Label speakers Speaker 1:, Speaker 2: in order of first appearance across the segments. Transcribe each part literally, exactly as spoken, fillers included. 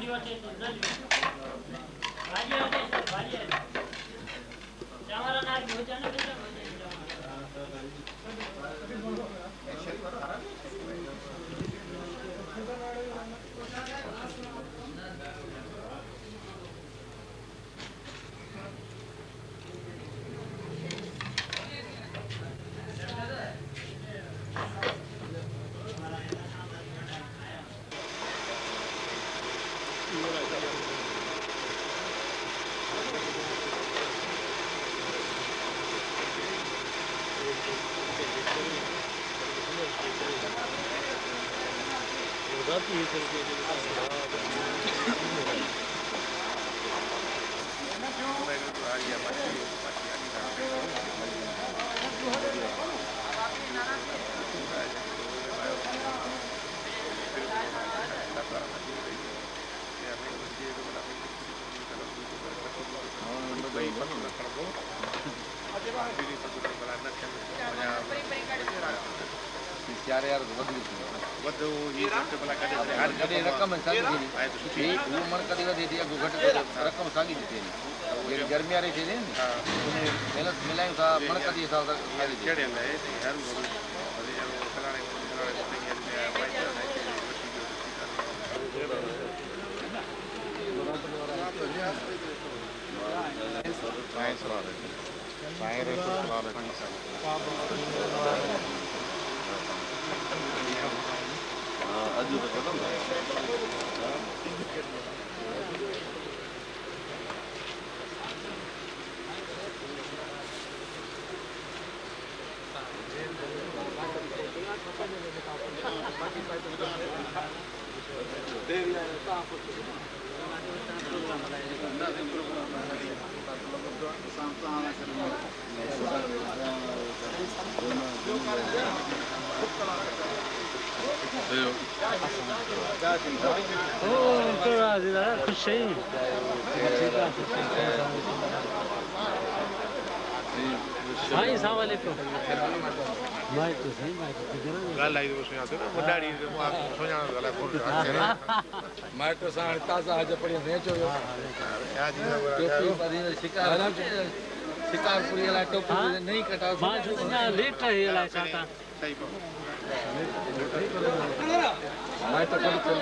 Speaker 1: यार यार बदली बदो ये तो भला कदे हर कदे रकम सागी दी ये वो मन कदे दे दिया घट रकम सागी दी थी ये गर्मी आ रही थी ने हां उन्हें मेहनत मिलाए था मन कदे था सागी चढ़े है हर मोर अरे वो खलाने खलाने नहीं है वाइट है नाइस वाला फायर है तो वाला अजू बता दो खुश है भाई सलाम वालेकुम भाई तो सही भाई गाल आई तो सुना ना मुंडाड़ी सोना गला फोन मैं तो सा ताजा आज पड़ी नेचो आज टोपी परी शिकार शिकारपुरी वाला टोपी नहीं कटा बाज ना लेट है वाला चाटा सही बात मैं तो कल चल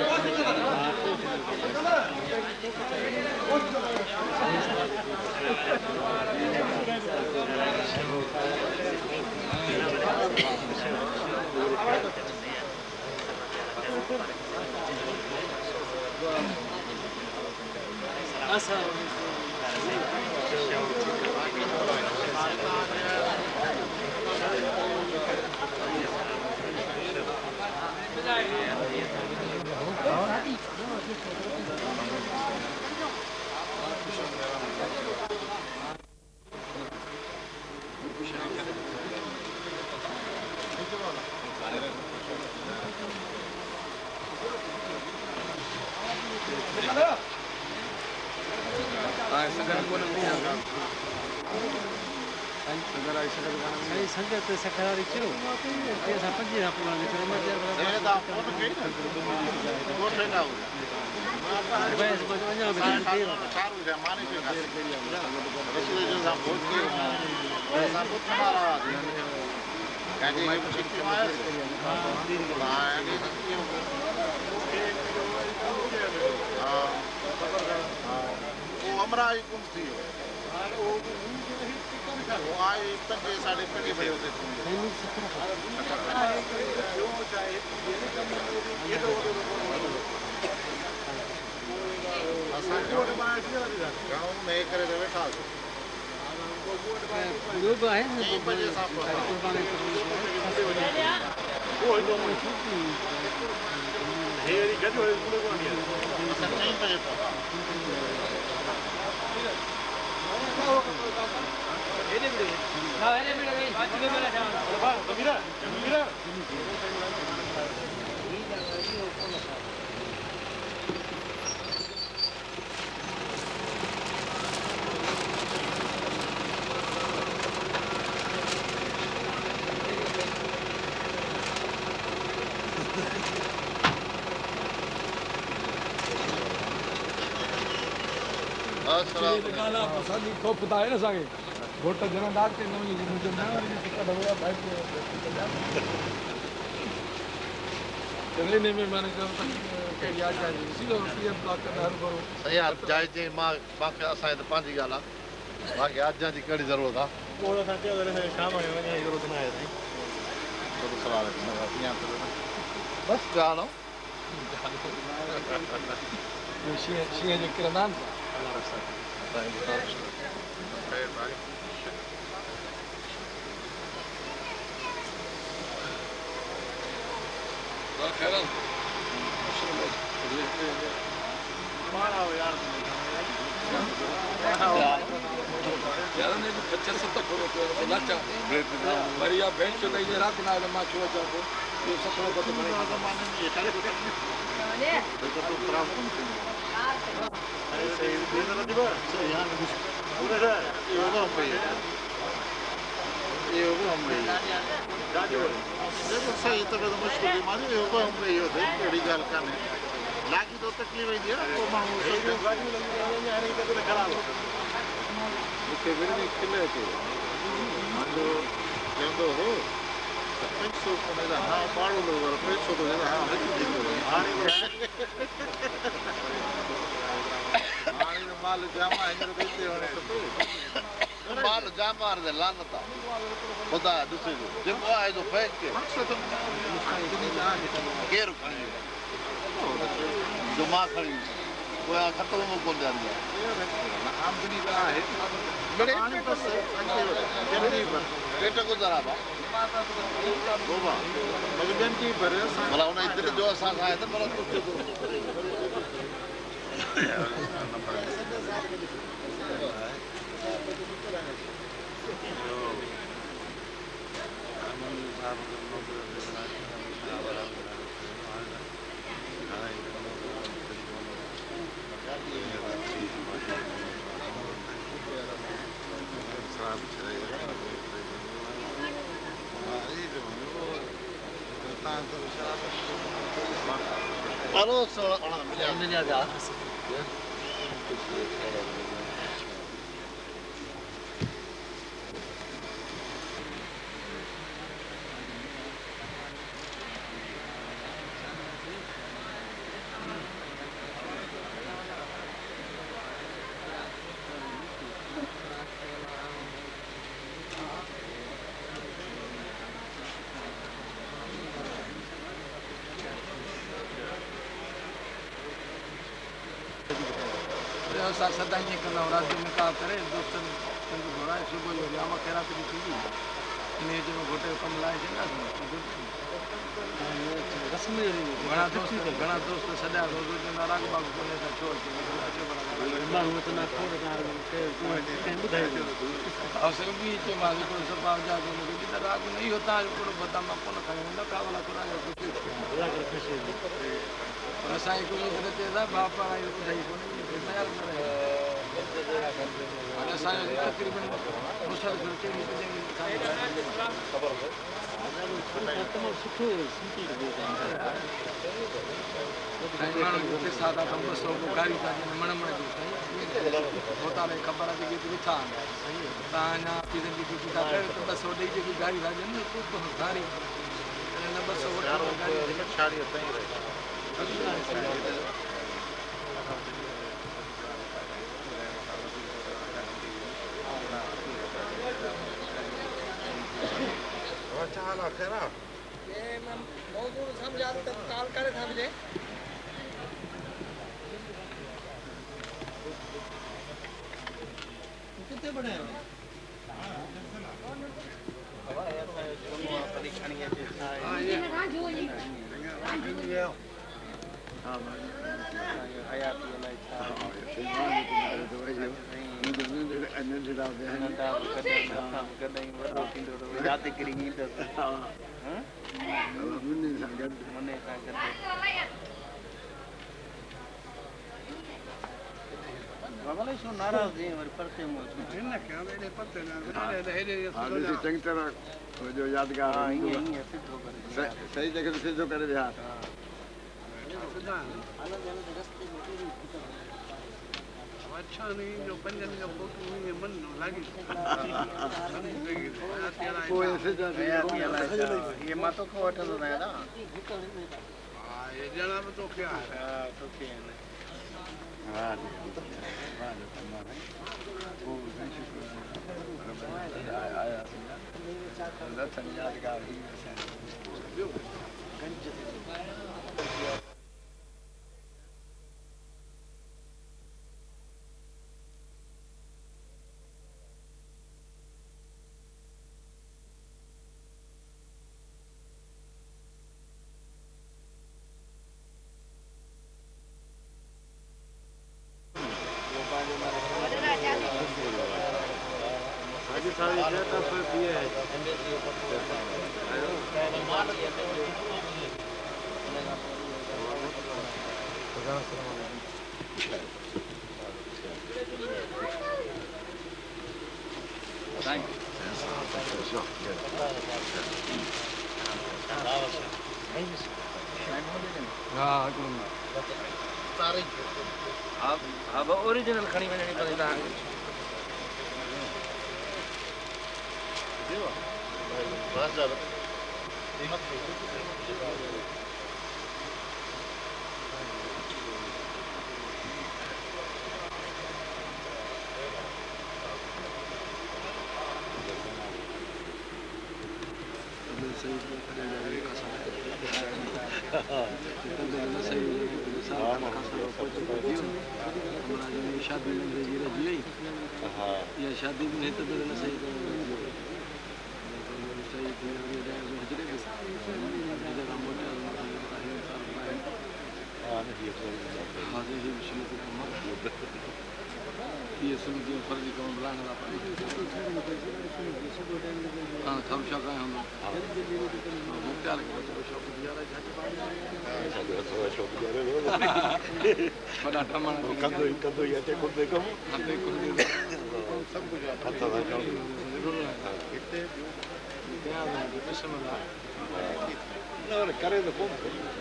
Speaker 1: संगत सकरारी क्यों ये सब जी आप लोग ने मैं ये तो फोन कहीं ना फोन लेना हो भाई इस बात में आप चारों से माने से इसलिए जो हम बोल के ऐसा बहुत हमारा कहते हैं कि ठीक है हां वो हमरा ही कौन थी वो वो आए पंजे साढ़े पंजे बजे होते थे गाँव में करे थे बैठा लोग आए नहीं पंजे साफ वो तो हेरी गजो पूरे को नहीं नहीं पंजे Ele me não, ele me deu. Vai te levar já. Vai, mira, mira. गाना पसंद को पता है ना सागे वोट जना दाग के नवी मुझे ना इसका दबया बैठ चले ने में मैंने कहा के याद जाए इसी लो पीएम ब्लॉक का हर करो
Speaker 2: सही हाथ जाए जे मां बाकी असा तो पांच गाला बाकी आज जी कड़ी जरूरत है
Speaker 3: कोड़ा था के अगर शाम में वने जरूरत ना है
Speaker 2: तो सवाल है बस गालो
Speaker 1: शीं शीं जो किरदान
Speaker 2: अल्लाह रखा ताई खैर भाई ला खैर
Speaker 3: मारा हो यार
Speaker 1: यार ने पचास सत्तर करो तो लाचा बढ़िया बेंच तो दे रात ना मा छो जाओ ये सत्तर को तो बने
Speaker 3: जमाने में ये करे तो तो खराब अरे सही दिन ना दिबा से यहां पूरे है ये होगा हम भाई ये होगा हम भाई गाड़ी देखो सही तो तो मुश्किल है माने ये होगा हम भाई होते बड़ी गाल का नहीं लागी तो तकलीफ है दिया तो मां वो गाड़ी में लगी है यार ये तो खराब हो
Speaker 2: इसके बिना किले के मानो केंदो हो पैसो कोनेदा हां पाड़ो लो वर पैसो तो है हां हकी दिखो हां हां माल जामा है जो देते होने तो माल जामा रे लानता खुदा दूसरे जो आए जो फेंक के केर खड़ी जो मां खड़ी वो खत्म हो कौन जानी है आमदनी का है बड़े बस जल्दी पर पेट को जरा बा बाबा मगजन की भरे मला उन इतने जो असा आया था मला कुछ तो Kalau seorang ini ada.
Speaker 1: सा सदा ये करना रात में का करे दोस्तन संग घोड़ा सुबह हो जामा केरा तो थी ने जो घोटे कम लाए है ना रस्म घणा दोस्त घणा दोस्त सदा रोज जो नाराग बाग कोने सा छोड़ के अचे बड़ा मां तो ना छोड़ का के के बुधाई और सब भी जो मालिक को सब आ जा के मुझे तो राग नहीं होता है को बता मैं कौन खाए ना का वाला को राग कुछ राग खुशी रसाई को करते था बाप पर आई बुधाई को नहीं तैयार करे अरे सारे तकरीबन मुसल करके निकलेंगे खबर हो खत्म सुखो सिटी हो मानो के साथ हम बस को गाड़ी का मन मन जो होता है खबर है कि तू था सही है ताना किसी की की का तो बस वो दे की गाड़ी राजन ने तो गाड़ी ने बस वो गाड़ी
Speaker 2: छाड़ी होता ही रहे चाला खैरा
Speaker 1: ये मैं मौजूद समझा तो काल करे था मुझे कितने बड़े हैं परीक्षण ये हां ये राजू ये राजू हां हयात ये लाइट था अन्य जुड़ा है ना था कदे काम कदे वडो थींदो तो रात करी नी तो हां हां मुन्ने संगत मुन्ने संगत बाबा सो नाराज है और परते मो इन क्या मेरे परते ना मेरे हेरे ये चंग तरह जो यादगार हां ये ये सिद्ध हो कर सही जगह से सिद्ध कर दिया आनंद आनंद रास्ते में
Speaker 3: अच्छा नहीं जो पंजन जो फोटो हुई मन न लागी कोई ऐसे जा ये मातो को वठंदो न ना हां ये जना में तो क्या है हां तो क्या है हां हां वो आया रतन यादगार ही गंज अब ओरिजिनल खणी वञणी पवंदी तव्हांखे शादी में जी हाँ या शादी में नहीं तो ना सही सही ये सुन के ऊपर भी कौन बुलाने वाला हाँ हम शौक हैं हम लोग क्या लगे शौक दिया रहा है शौक दिया रहा है बड़ा टमाटर कदो कदो ये ते को देखो हम ते को सब कुछ आता था कितने क्या डिप्रेशन में ना और करे तो कौन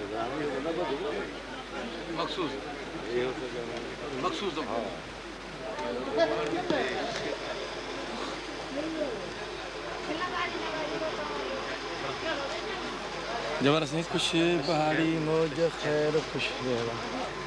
Speaker 3: मखसूस ये मखसूस तो जबरदस्त कुछ पहाड़ी मौज खैर खुश रहेगा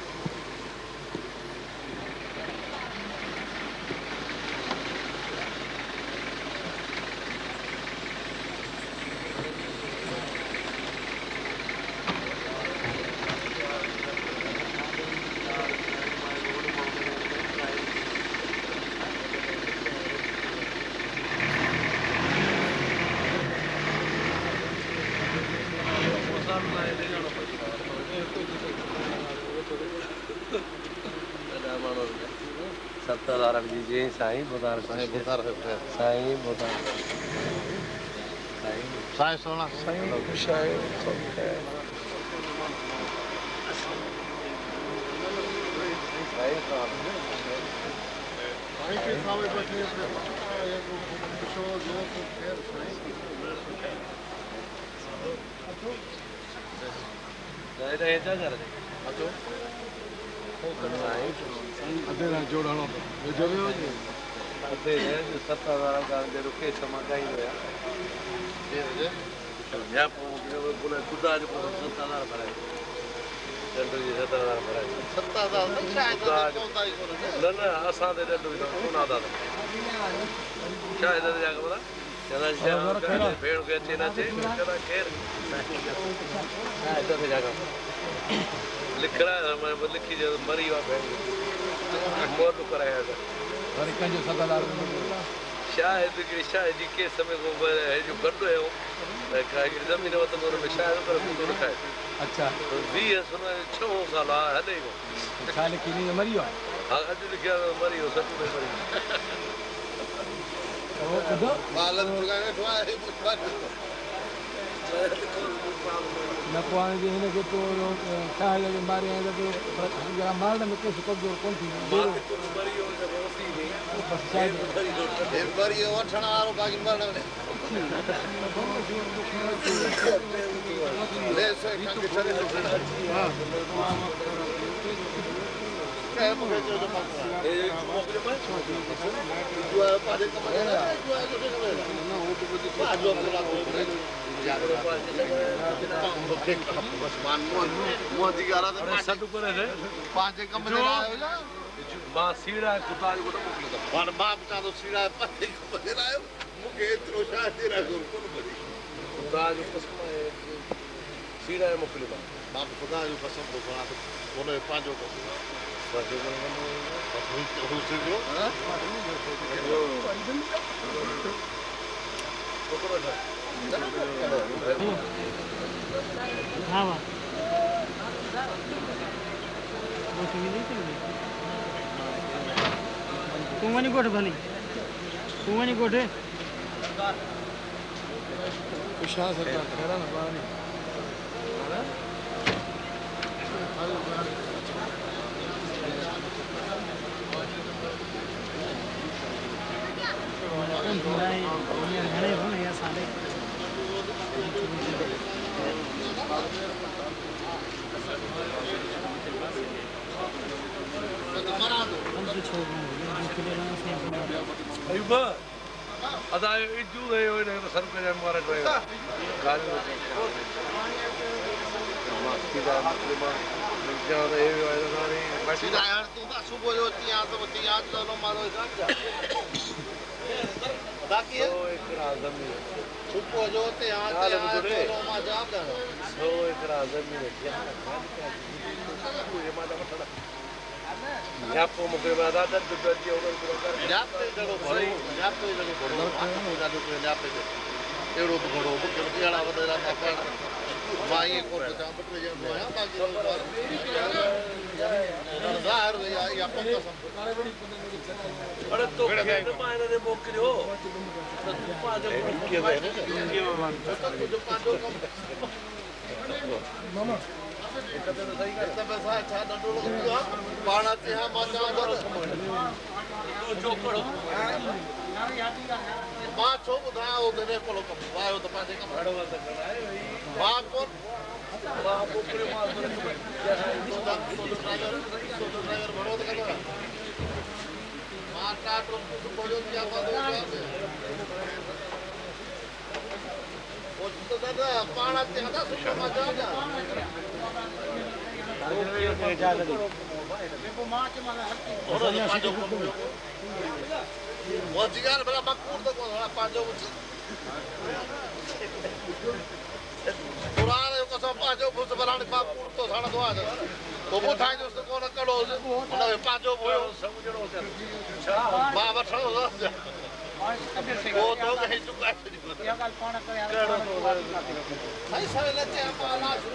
Speaker 3: सत्ताधारक जी जी साईं बुधार साईं बुधार है साईं बुधार साईं साईं सोना साईं खुश है सब है साईं साईं के सामने बैठे हैं शो जो तो फिर साईं दादा ये क्या कर रहे हैं अतो अधे ना जोड़ानो तो जो भी हो जी अधे है जो सत्ताधार का जो रुके समाकाई होया ये है या जो बोले खुदा जो सत्ताधार भराए चंद्र जी सत्ताधार भराए सत्ताधार शायद होता ही कोने ना ना असा दे दे सुना दादा शायद दे जाके बोला चला चला भेड़ के अच्छे ना चे चला खेर शायद दे जाके लिख रहा है मैं लिखी जो मरी हुआ भेड़ कोर्ट कराया था और कंजो सदादार शायद कि शायद जी के समय को है जो गड्ढो है का जमीन वो तो में शायद कर कुछ रखा है अच्छा तो भी सुना छह साल हले को खाली किनी मरी हुआ हां अज लिखा मरी हो सच में मरी ओ कदो बालन मुर्गा ने ठवा है न पानी जे हिन के तो छाए लगे मारे हैं तो जरा मारने में कैसे कमजोर कौन थी मार तो मरी हो जब रोसी नहीं बस शायद एक बार ये वठण वारो बाकी मरने ले से कंगे चले हां
Speaker 2: है मुझे जो जो मांगता है ये मोकले में जो है पाजे का मजा है जो है जो करे ना वो तो कुछ आज जो अपना को बस मान मो मो दिगारा तो
Speaker 1: सट करे रे
Speaker 2: पाजे का मजा आयो ना
Speaker 1: मां सीड़ा खुदा जो मोकले तो
Speaker 2: वन बाप का तो सीड़ा पाजे का मजा आयो मुके एतरो शादी रा को कोन बड़ी
Speaker 1: खुदा जो कसम सीड़ा मोकले तो
Speaker 2: बाप खुदा जो कसम तो बना तो कोने पांचो को बस हो से जो हां
Speaker 4: हाँ वाह वो तुम्हें नहीं चाहिए कुंवानी गोठ भली कुंवानी गोठ है
Speaker 1: विश्वास सरकार खैरा ना बानी
Speaker 4: घणे हो या साले
Speaker 1: अयुब अदा इजू है यो ने सर पे मारा ड्राइवर गाड़ी मास्की दा मतलब जा रे ये वाला नहीं
Speaker 2: सीधा यार तू तो सुबह जो तिया तो तिया चलो मारो जा बाकी है
Speaker 1: तो एक आजम है
Speaker 2: सुबह जो तिया चलो मा जाब जा
Speaker 1: सो एक आजम है क्या ये मादा मठड़ा यापो मुके बादा दद दद जो कर
Speaker 2: याप पे जड़ो भरो याप पे जड़ो भरो ना जो पे याप पे एड़ो घड़ो के केड़ा वदरा ना पण माई को तो जाम पे जो होया बाकी नरदार या या पक्का सम
Speaker 1: अरे तो के मायने ने मोकरियो तो तू पाजो के वे
Speaker 2: तो जो पाजो कम मामा
Speaker 1: एकते तो सही कर
Speaker 2: तब ऐसा अच्छा डंडो लगा बाणा से हां माचा दो
Speaker 1: तो जो करो
Speaker 2: मां छो बुधाया हो देने कोलो कम वायो तो पासे कम
Speaker 1: बड़ो तो कराए भाई
Speaker 2: मां कोन
Speaker 1: मां पोकरे मां तो
Speaker 2: ड्राइवर ड्राइवर बड़ो तो करो मां टाट को बोलो क्या बात हो वो तो दादा पाणा से हदा सुनो मजा जा देखो मां के मां हल्की और पांचो वो जिगार बड़ा मकूर तो कोन पांचो पुराने को सब पांचो फुस बलाने मकूर तो साडा दो आ तो वो थाई जो कोन कड़ो उन पांचो भयो
Speaker 1: समझणो छा
Speaker 2: मां वठो वो तो कहीं चुका है
Speaker 4: या गाल पाण करे
Speaker 2: भाई सारे लचे पाला शुरू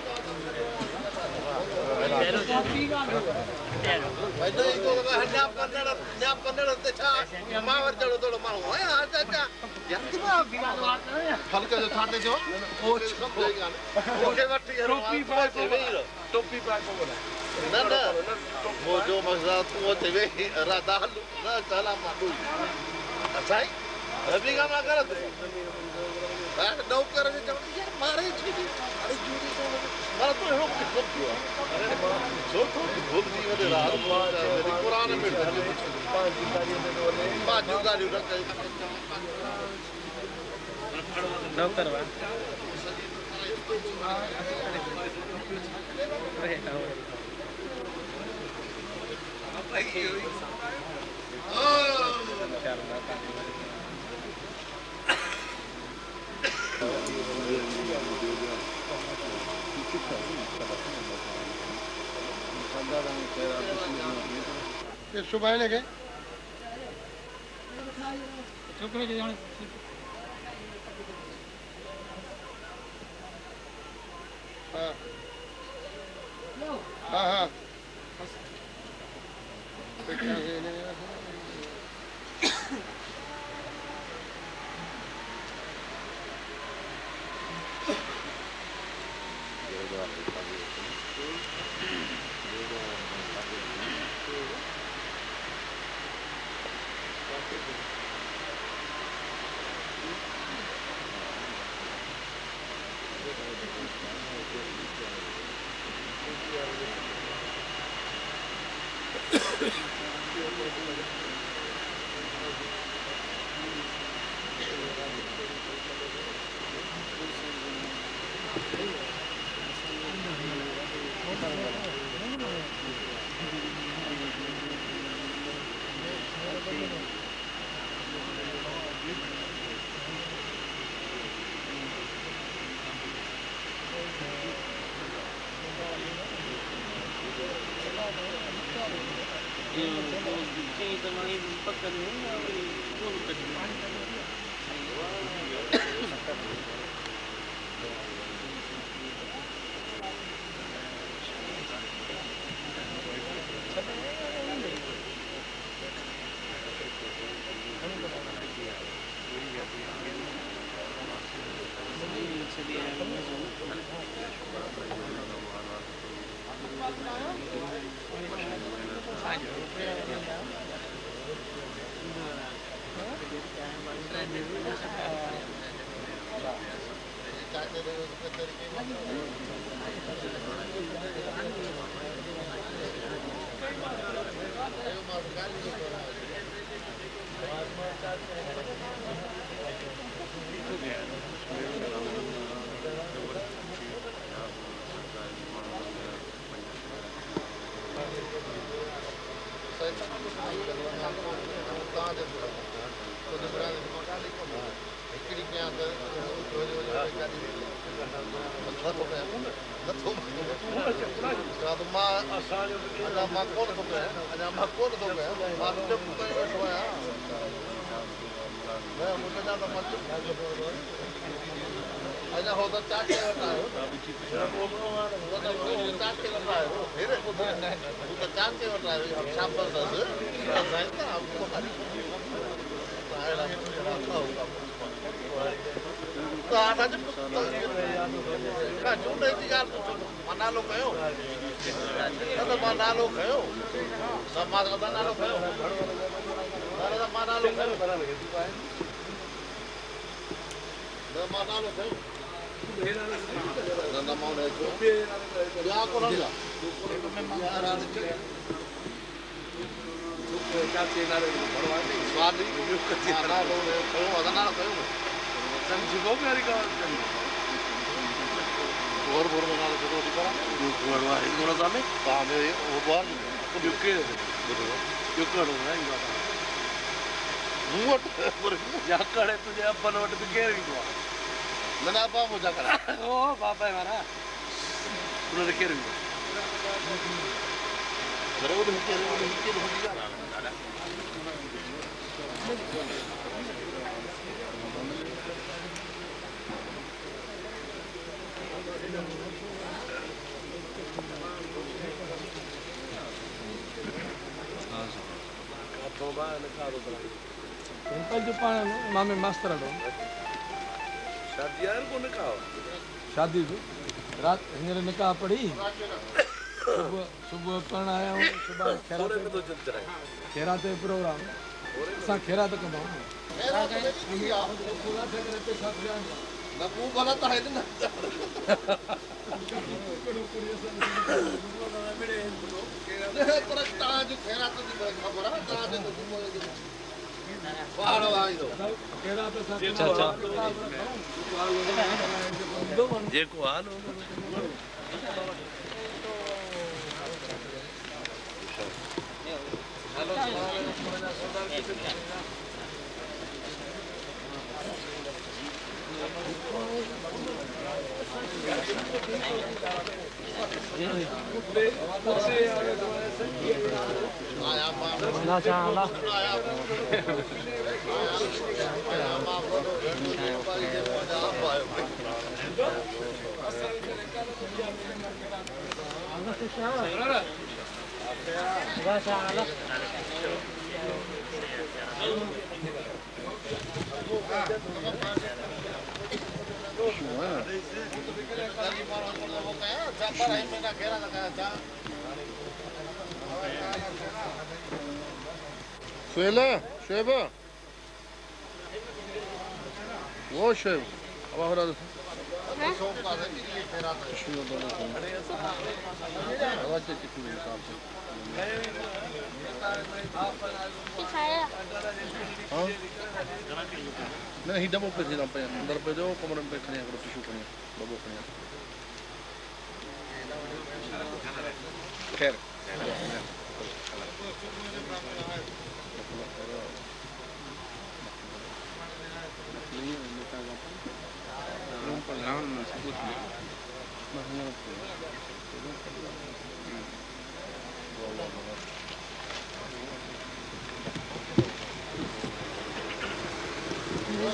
Speaker 2: भाई तो इको हड्डा पन्नड़ हड्डा पन्नड़ ते छा मावर चढ़ो थोड़ो मारो है हां चाचा यंती बा हल्का जो थाते जो वो सब देगा ओके वठी
Speaker 1: टोपी पाए को टोपी पाए को बोला
Speaker 2: ना ना वो जो मजा तू ते वे राधा ना चला माडू अच्छा है अभी काम ना कर दे यार नौकर ने जब यार मारे छुटी अरे जूरी तो मारा तो हेरो कुछ खूब दिया अरे जो तो खूब दी वाले रात मेरी पुराने में
Speaker 1: पांच गाड़ी में बोले
Speaker 2: पांच गाड़ी रख
Speaker 4: नौकर बा
Speaker 2: ये सुबह ने के
Speaker 4: छोकरे के जाने
Speaker 2: हां हां हां
Speaker 3: अंकल जो पाण मामे मास्तर ॾो
Speaker 1: शादी यार को निकाह
Speaker 3: शादी जो रात हींअर निकाह पढ़ी सुबुह सुबुह करण आया हूँ सुबह खेरा खेरा ते प्रोग्राम असां खेरा ते कंदा आहियूं
Speaker 1: जेको हाल
Speaker 2: Söyle, Şöbe. O şey. Ama orada. Ne? Düşünüyor da bakın. Allah çekti insan. हाँ नहीं ही डबो पे थी ना पे अंदर पे जो कमरे में बैठने अगर टिश्यू करने डबो करने खैर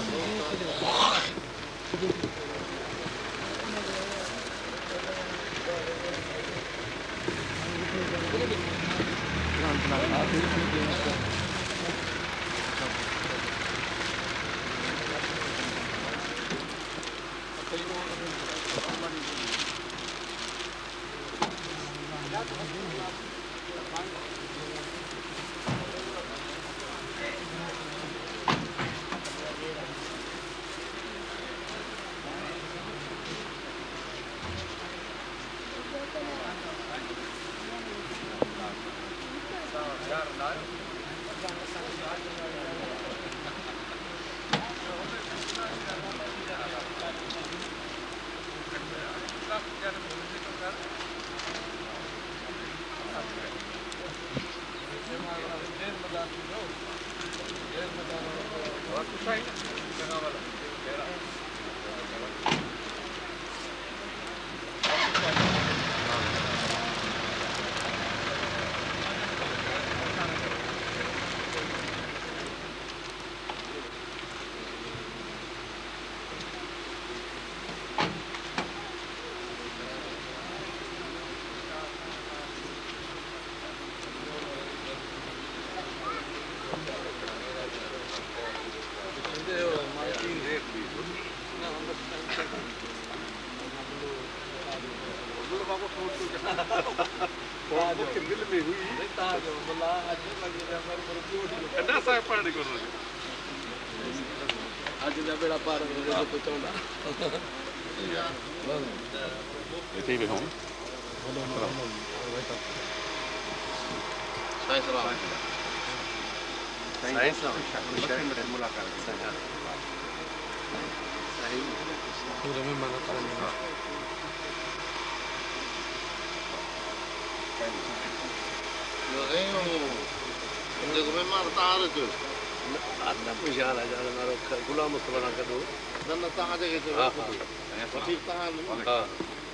Speaker 2: गुलाम मुस्तफा कर दो दन तहां जगह ते हां ठीक तहां हां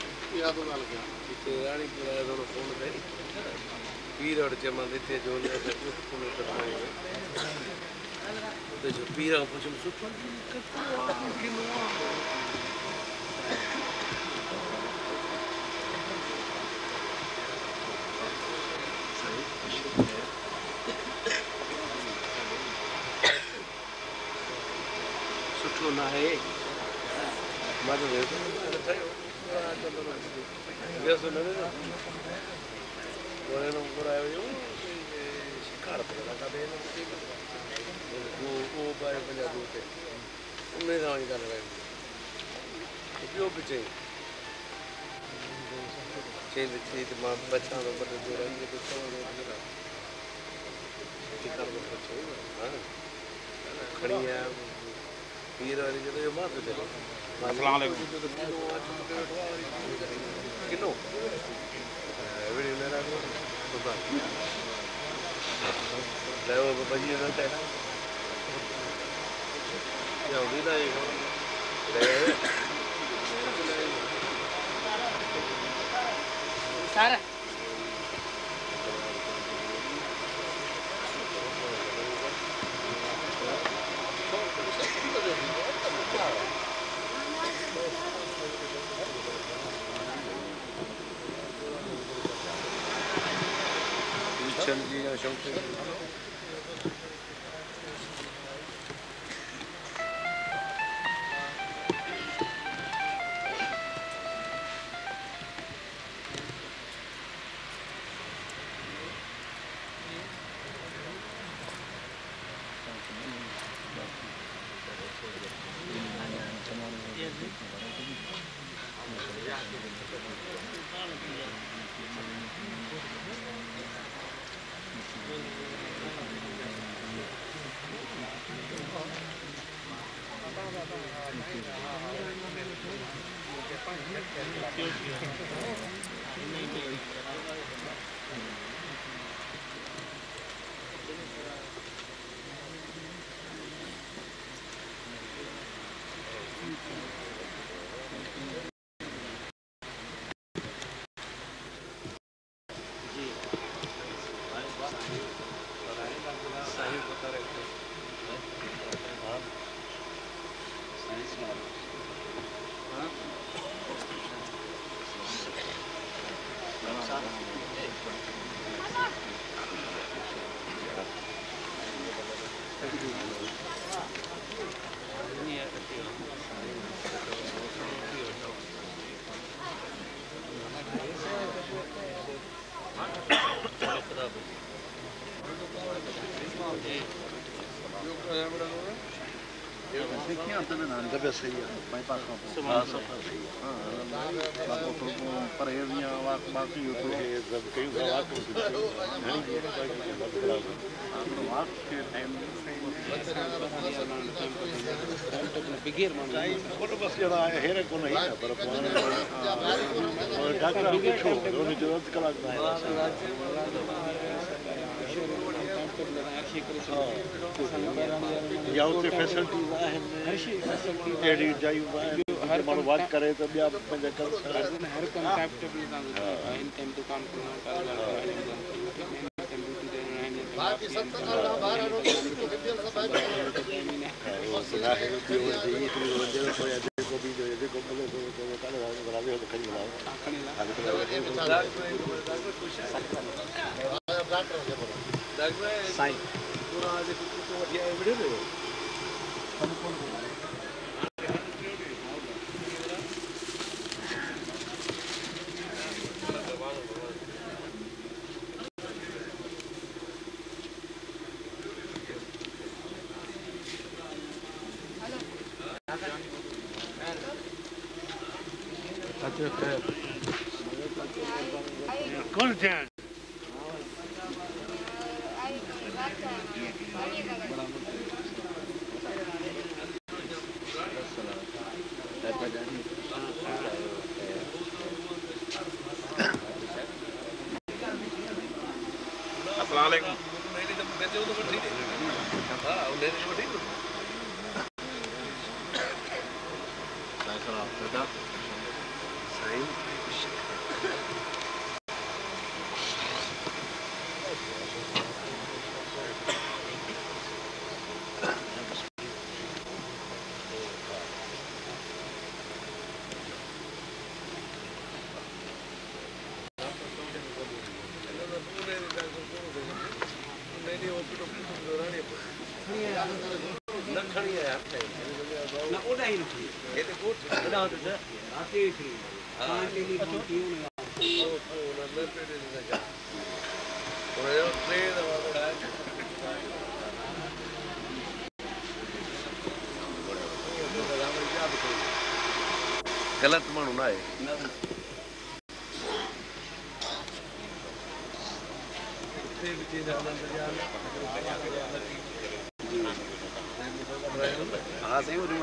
Speaker 2: या तो गल क्या ते रानी पूरा दोनों फोन पे पीर और जमा देते जो ने तो फोन करवाई तो जो पीर पूछ सुठो किनो ना है मदद है तो वैसे नहीं ना वो ना पूरा है यो शिकार पर लगा दे ना वो वो बारे में जा दूते उन्हें ना निकाल रहे उपयोग पीछे चेंज चीज मां बच्चा तो बड़े जो रहेंगे तो सब शिकार पर बच्चे हां खड़ी है पीर वाली जो ये मार देते हैं अस्सलाम वालेकुम किनो वीडियो मेरा तो बता ले वो बजी ना है या उड़ी ना ये ले सारा चल जी शौक
Speaker 3: देखिए अंत में नाम जब सही है भाई पास में हां सब सही है हां बाकी तो पर ये नहीं वाक बाकी हो तो ये सब कई वाक को घणी देर तक खराब है वाक के टाइम बिगेर मान फोटो बस जरा हेरे को नहीं है पर और डॉक्टर पूछो दोनों जरूरत कला है या उते फैसिलिटीज आहिनि अहिड़ी जायूं आहिनि हर माण्हू वाक करे त ॿिया पंहिंजा कर हर कॉन्सेप्ट बि तव्हां इन टाइम दुकान बाकी सत्तर बाहर आरो को भी जो है को बोले तो काले बराबर हो खड़ी बनाओ साईं पूरा आज को वठी आए वीडियो में हम कौन कौन थे अस्सलामुअलैकुम गलत माण्हू न आहे हाँ सही जी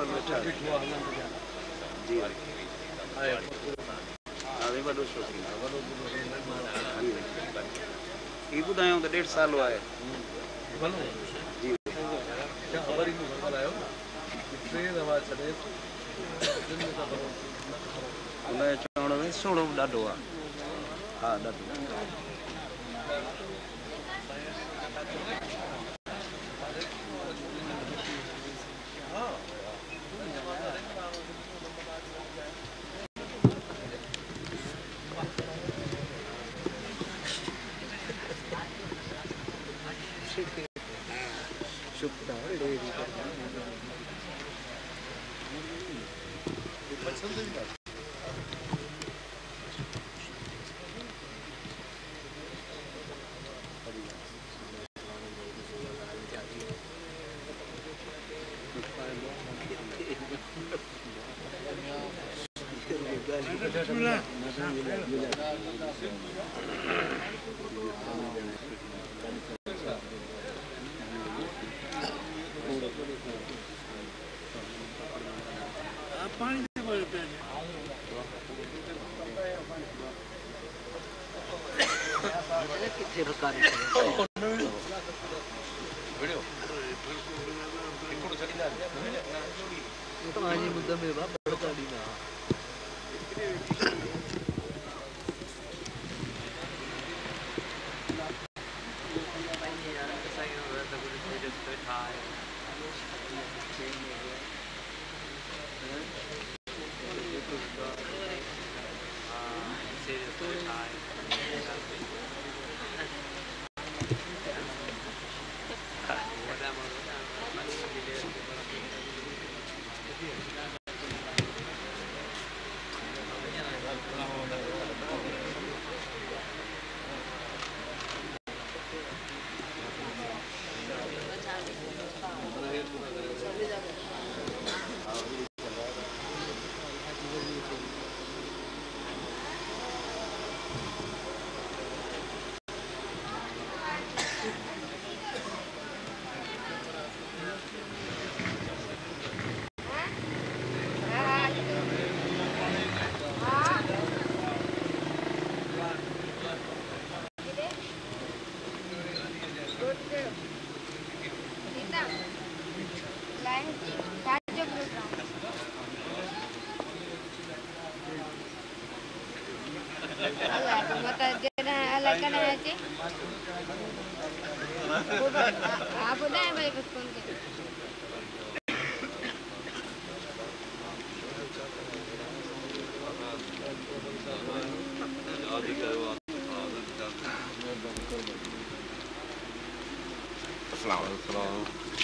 Speaker 3: ही ॿुधायूं त ॾेढ साल आहे जी ख़बर ई ख़बर आयो टे दफ़ा छॾे हुन जो चवण में सोढ़ो ॾाढो आहे हा ॾाढो
Speaker 5: है साजो प्रोग्राम अल्लाह तो बता देना अल्लाह करना है जी आप बताएं भाई बस कौन के
Speaker 1: अस्सलाम वालेकुम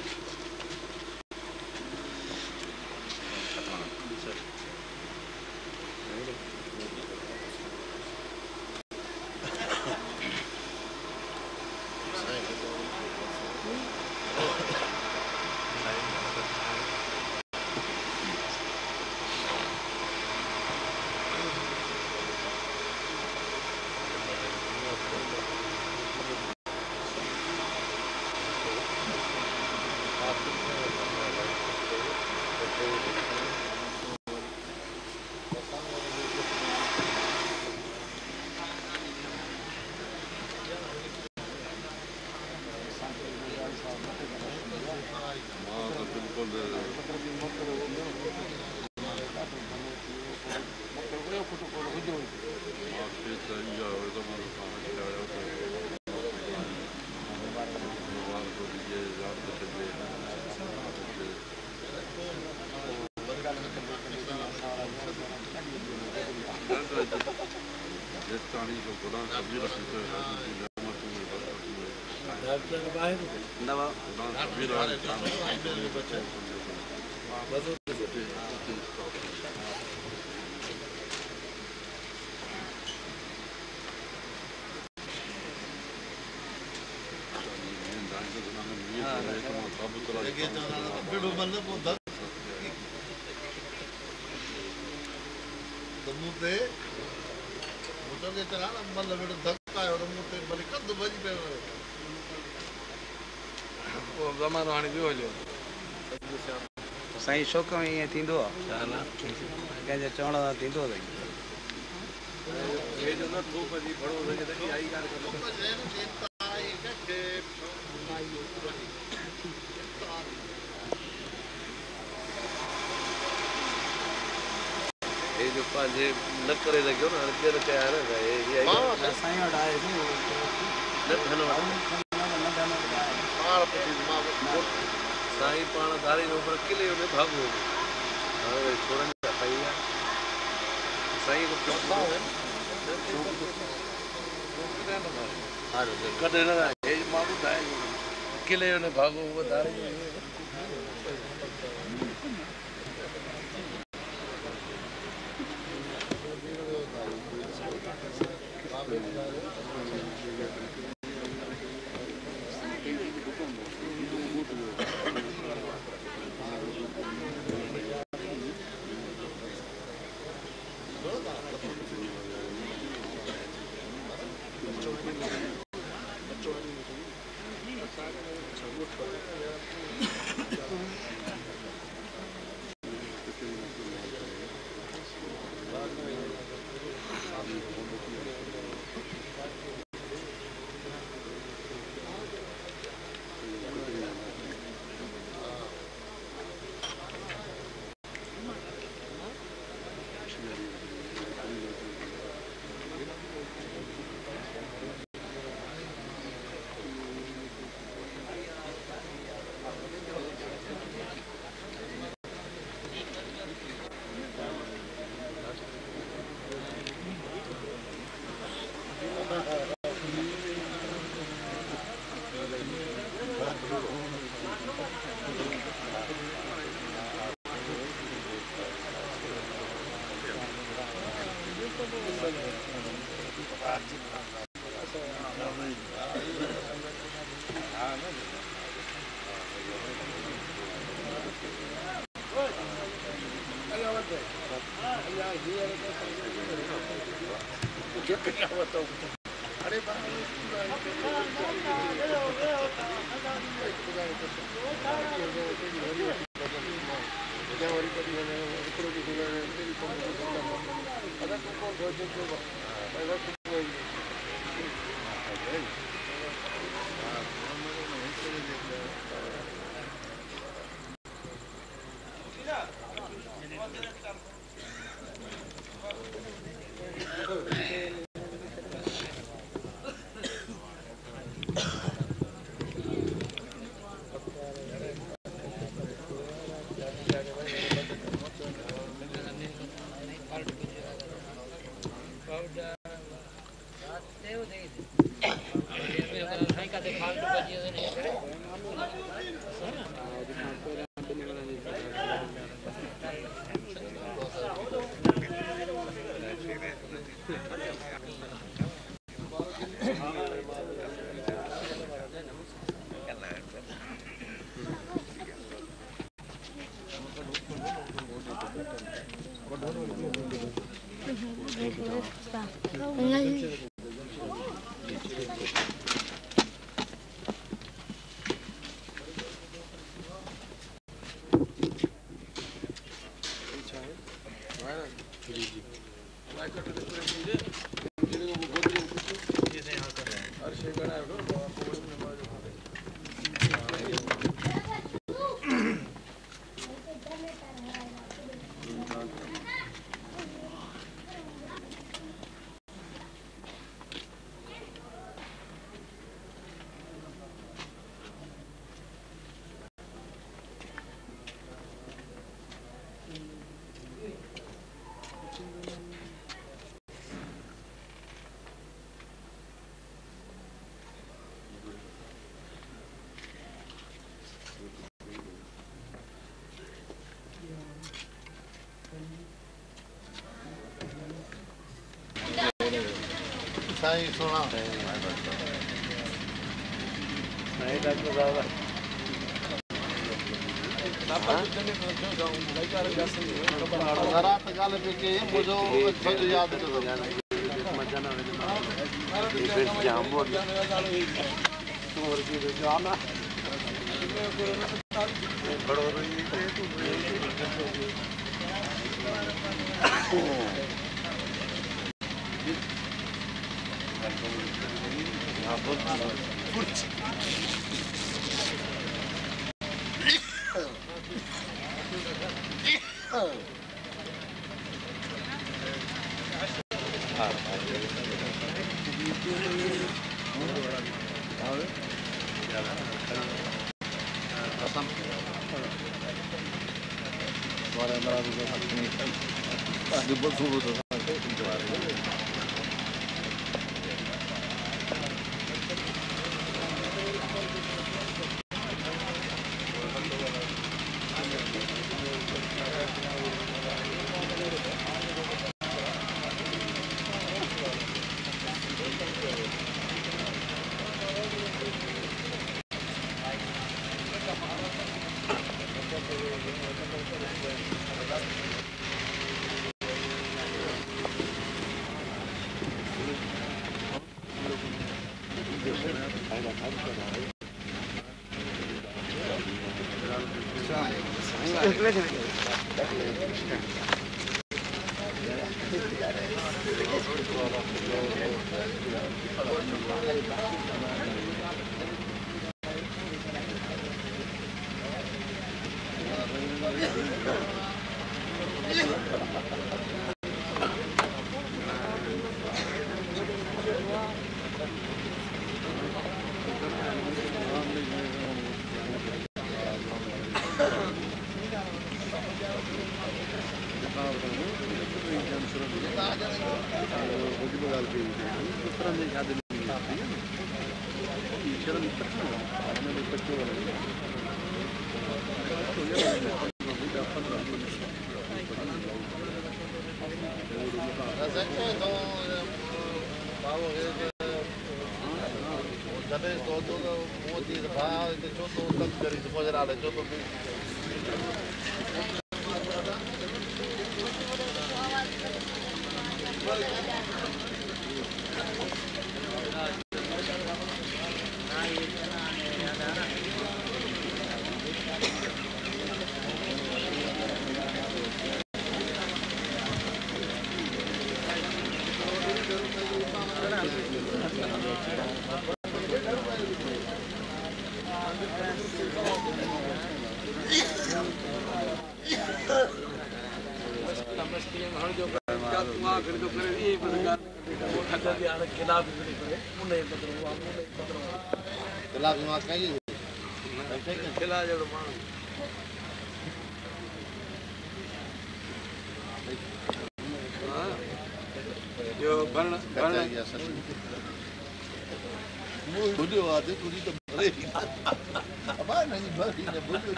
Speaker 6: साईं शौक़ में ईअं थींदो आहे कंहिंजे चवण सां थींदो अथई
Speaker 2: ये जो पंहिंजे न करे लॻियो न हाणे केरु कया न
Speaker 6: साईं वटि आहे
Speaker 2: साईं पाण धारी पर किले में भागो हाणे वरी छोड़नि था पई आहे साईं कॾहिं न मां ॿुधाए किले में भागो उहो धारी साईं सोना
Speaker 3: नहीं डॉक्टर साहब
Speaker 2: जरा त ॻाल्हि पई कई मुंहिंजो सॼो यादि कयो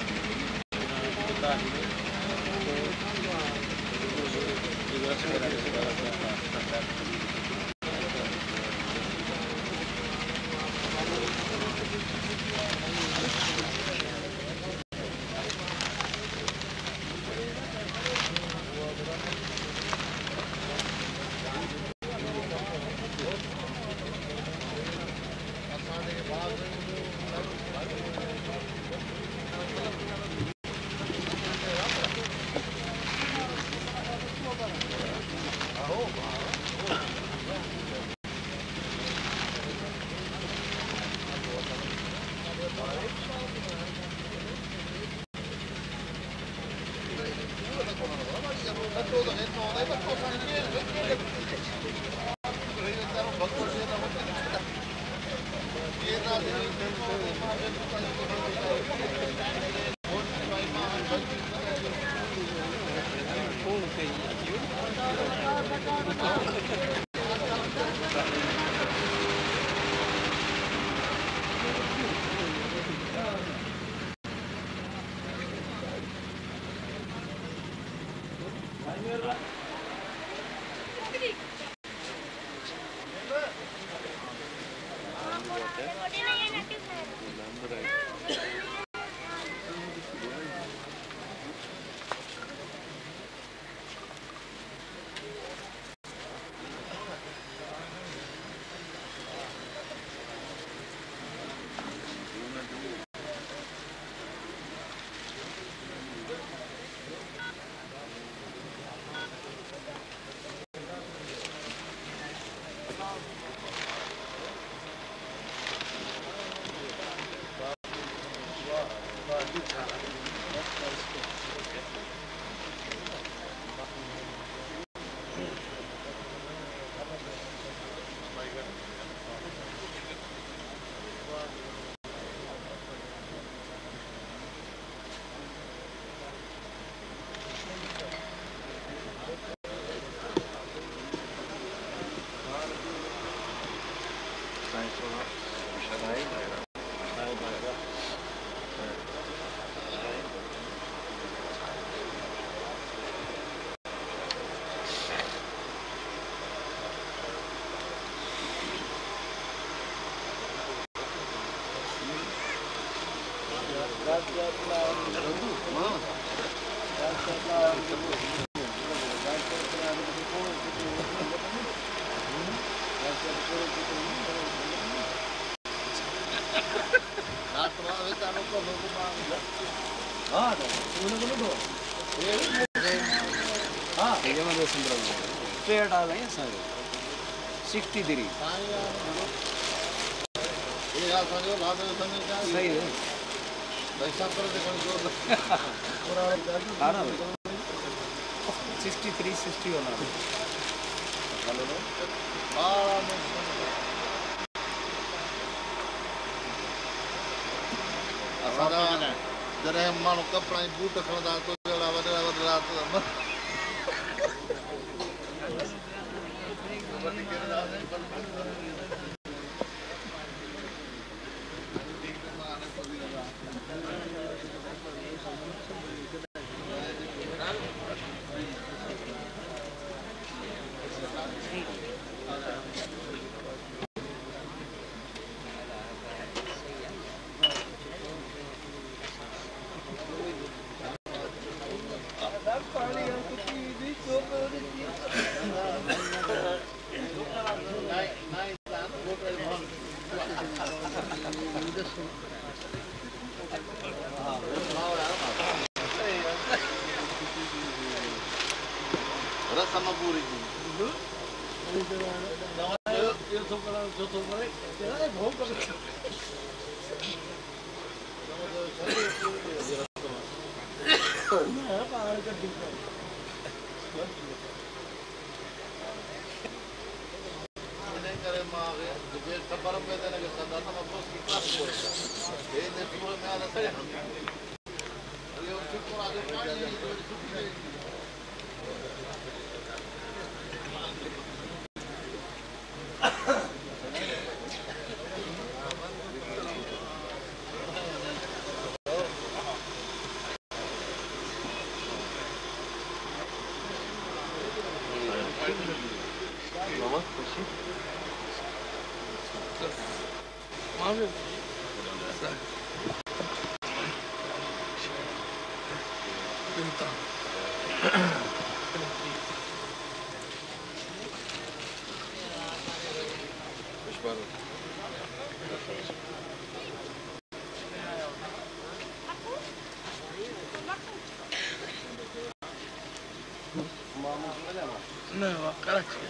Speaker 3: Gracias.
Speaker 6: स्ट्रेट आ गए सारे सिक्सटी थ्री सही है सिक्सटी थ्री सिक्सटी वाला
Speaker 2: जरा मानो कपड़ा बूट खणदा तो जड़ा वडा वडा तो
Speaker 1: Push button.
Speaker 3: No, Karachi.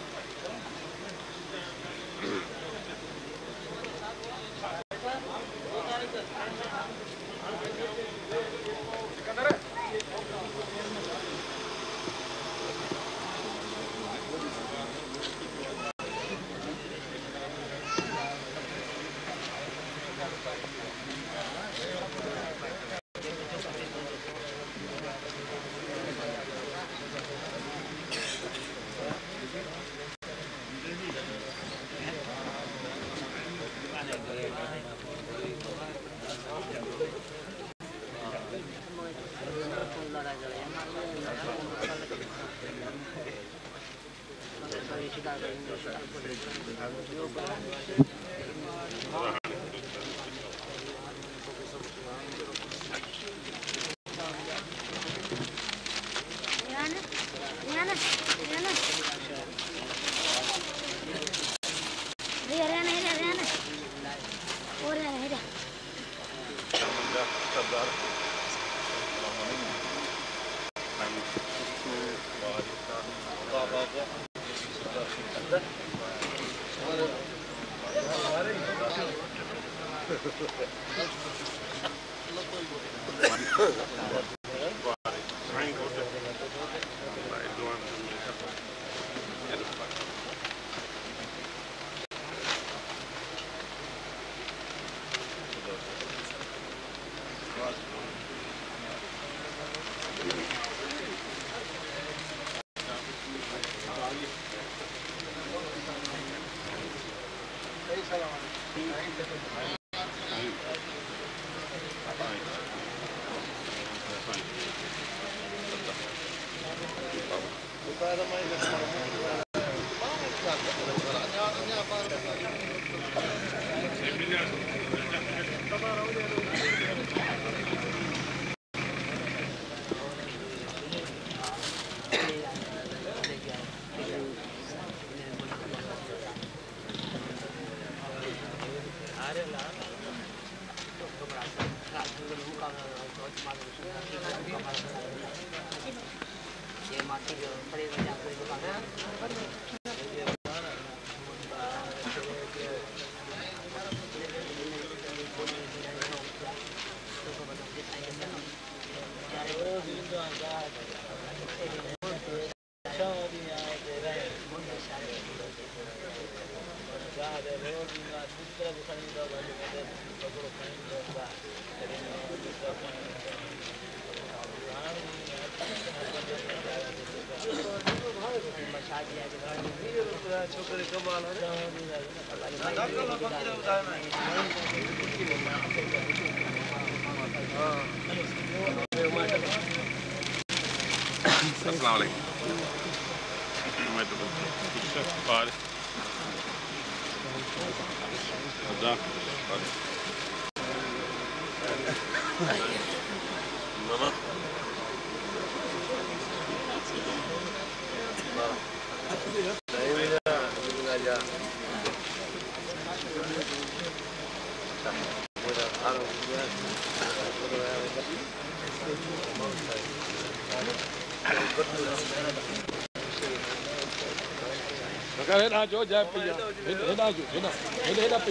Speaker 1: Head out, George. Head out, head out, head up,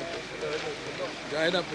Speaker 1: head up.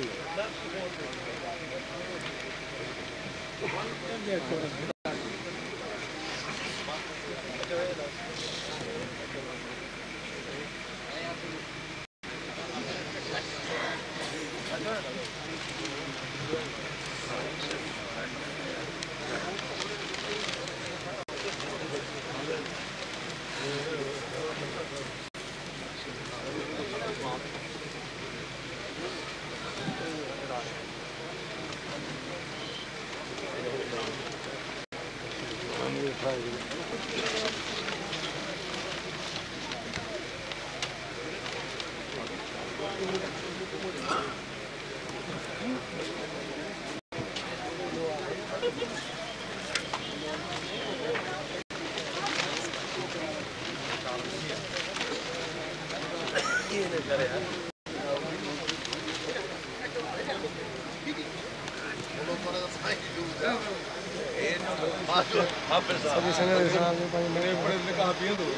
Speaker 2: Mas
Speaker 1: सभी संगत के साथ में पानी मेरे बड़े ने कहा पिए तो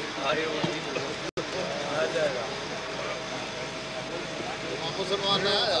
Speaker 1: आ जाएगा
Speaker 2: मुसलमान है आया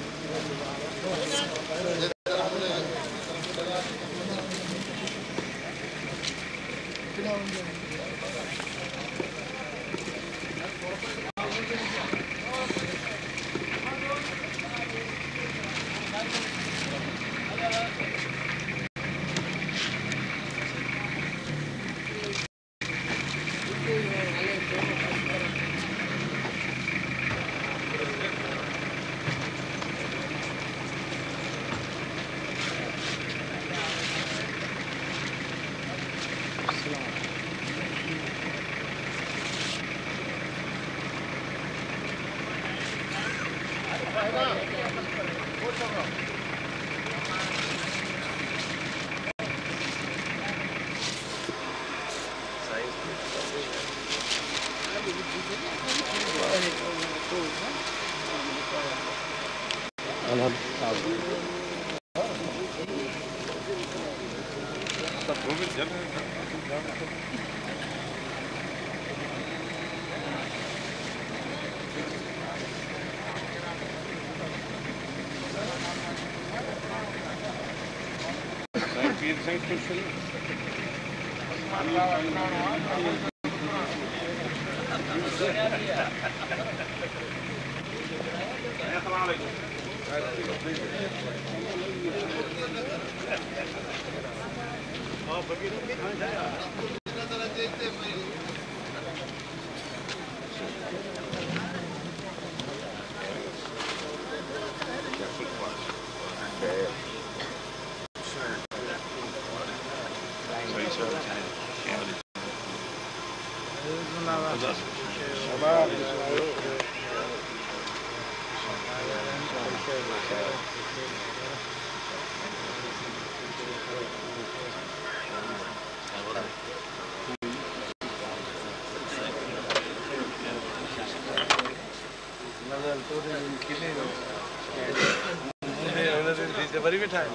Speaker 1: बड़ी बैठा है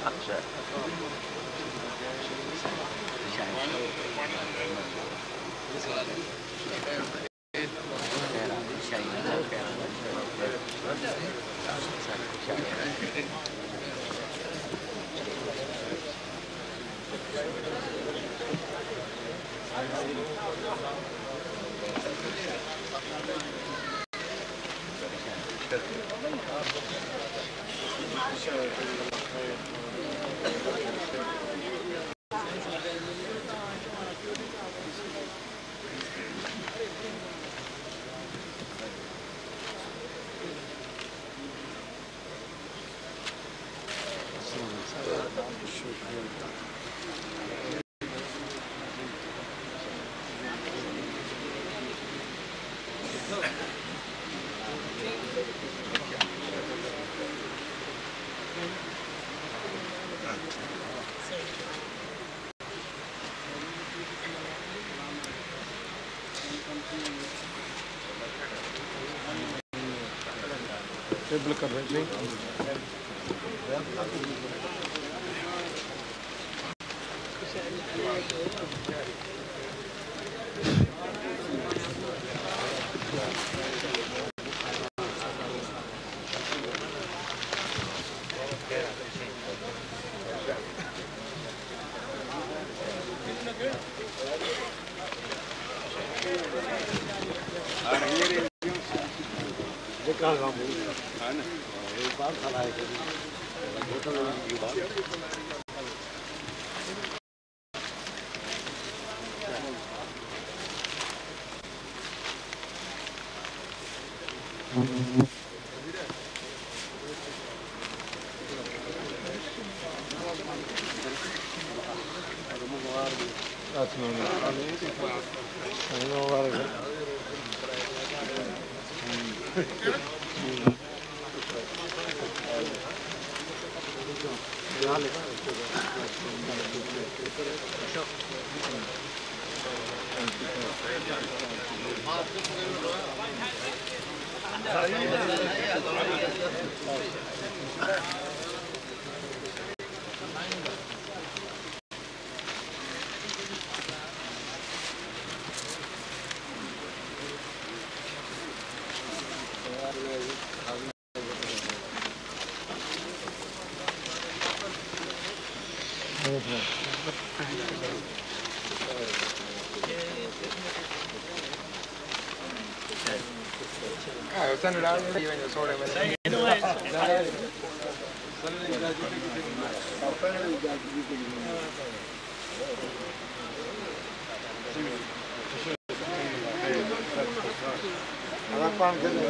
Speaker 1: टेबल कर रहे हैं Ah, io sono là, io vengo solo a vedere.
Speaker 3: alla panca di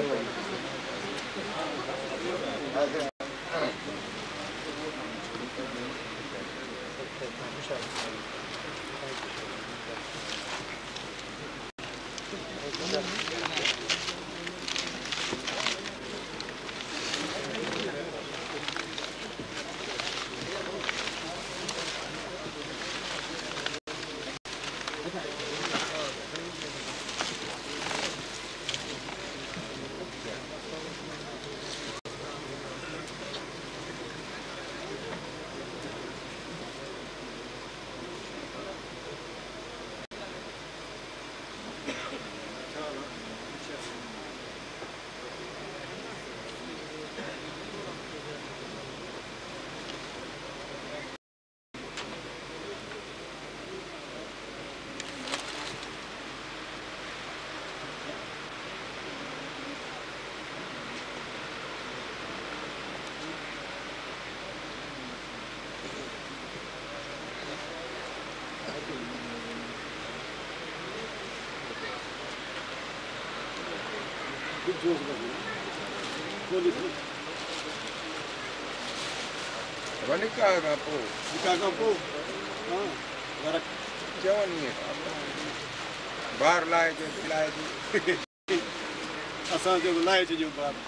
Speaker 1: Vai nem cagar, pô.
Speaker 3: De cagar, pô? Não. Agora
Speaker 1: que é uma linha. Bar lá é de lá é de.
Speaker 3: ação de lá é de um bar.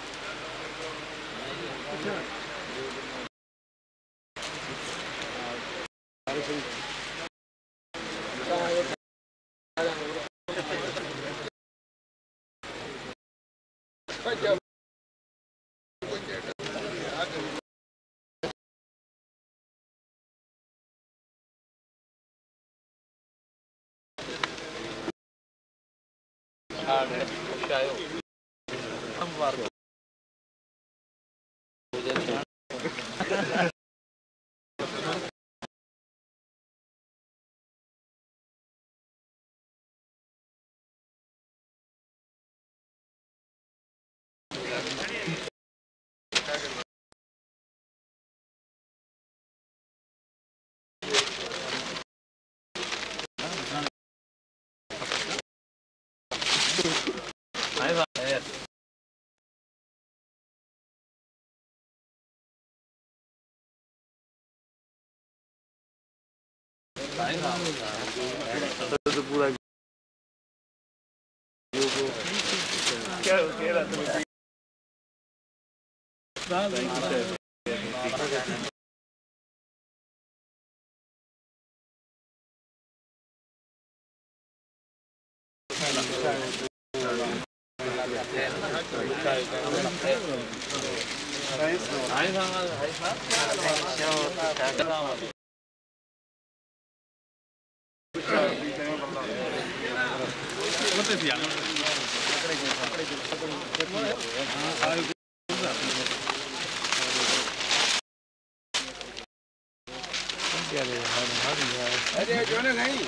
Speaker 1: अरे जो ना नहीं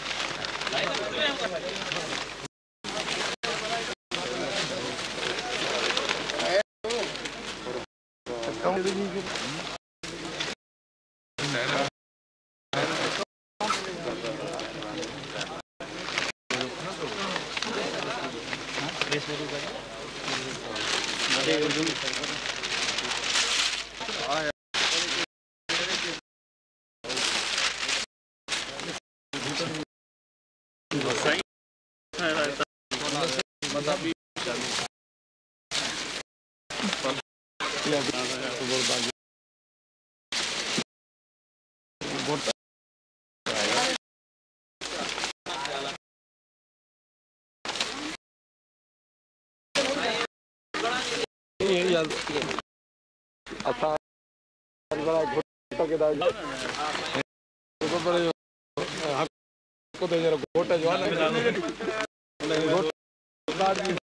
Speaker 1: अच्छा बड़ा घोटा के दाल को बड़े हक को तो जरा घोटा जो है ना घोटा दाल भी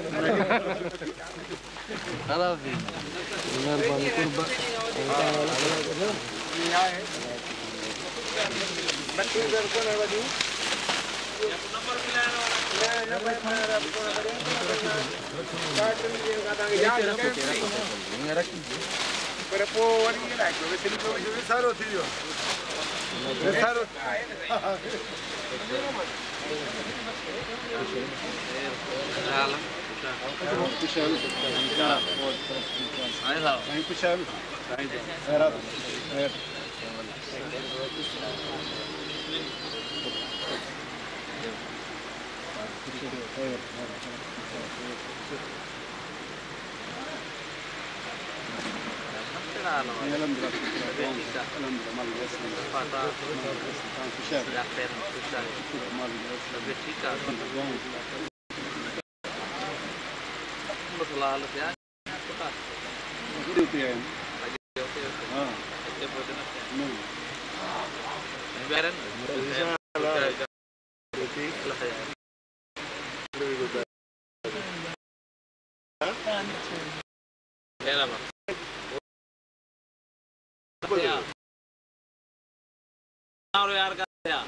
Speaker 6: खराब भी
Speaker 3: मेहरबानी कुर्बा ये है
Speaker 1: पर पोइ वरी ईअं लाइ विसारो थी वियो विसारो यार का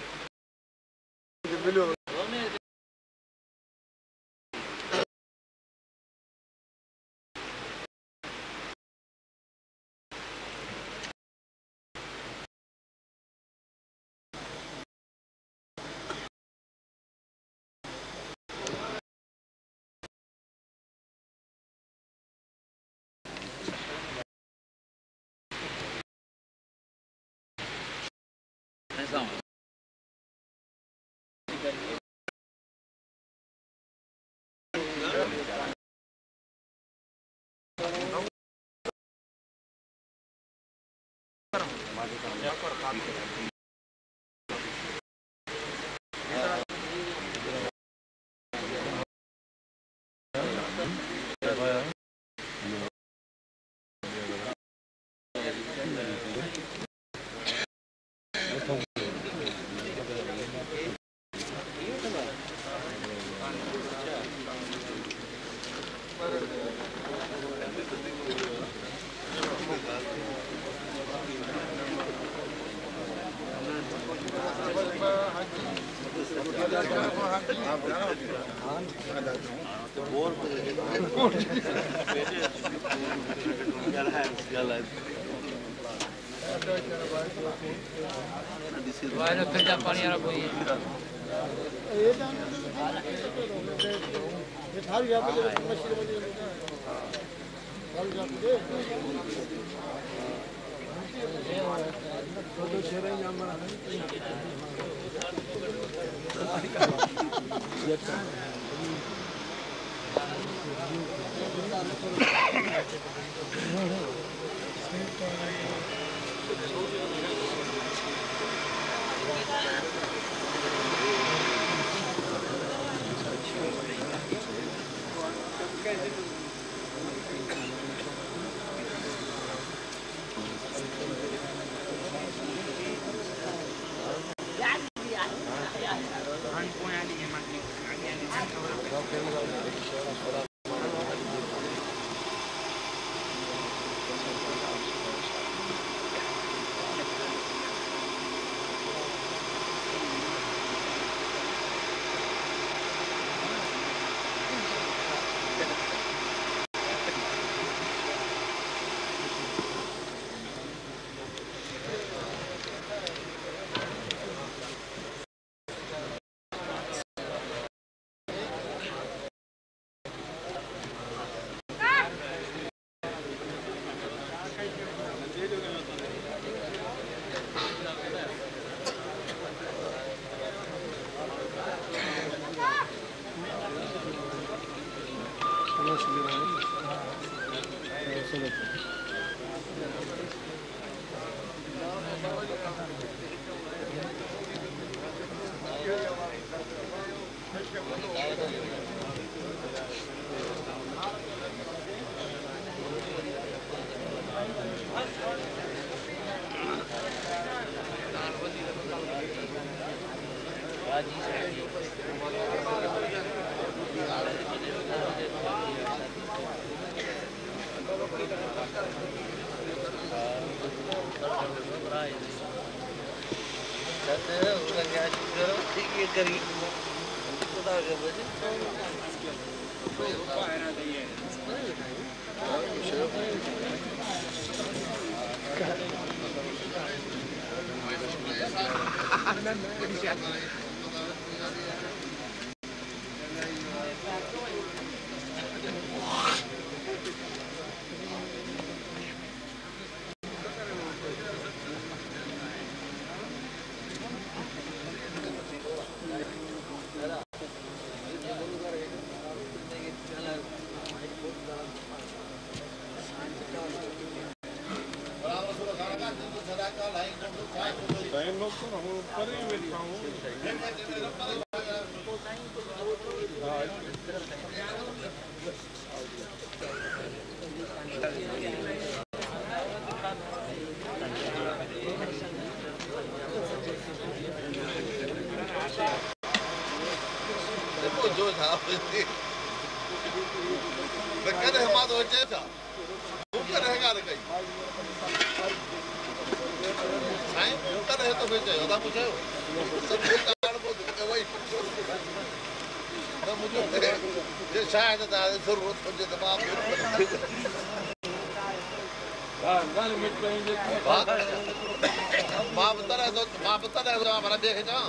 Speaker 1: पानी आ रहा
Speaker 2: मां बता रहा तो मां बता रहा तो हमारा देखे जा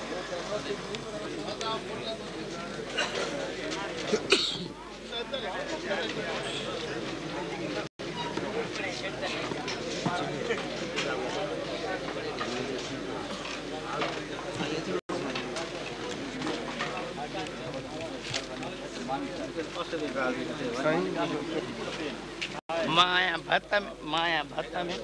Speaker 6: माया भत्ता में माया भत्ता में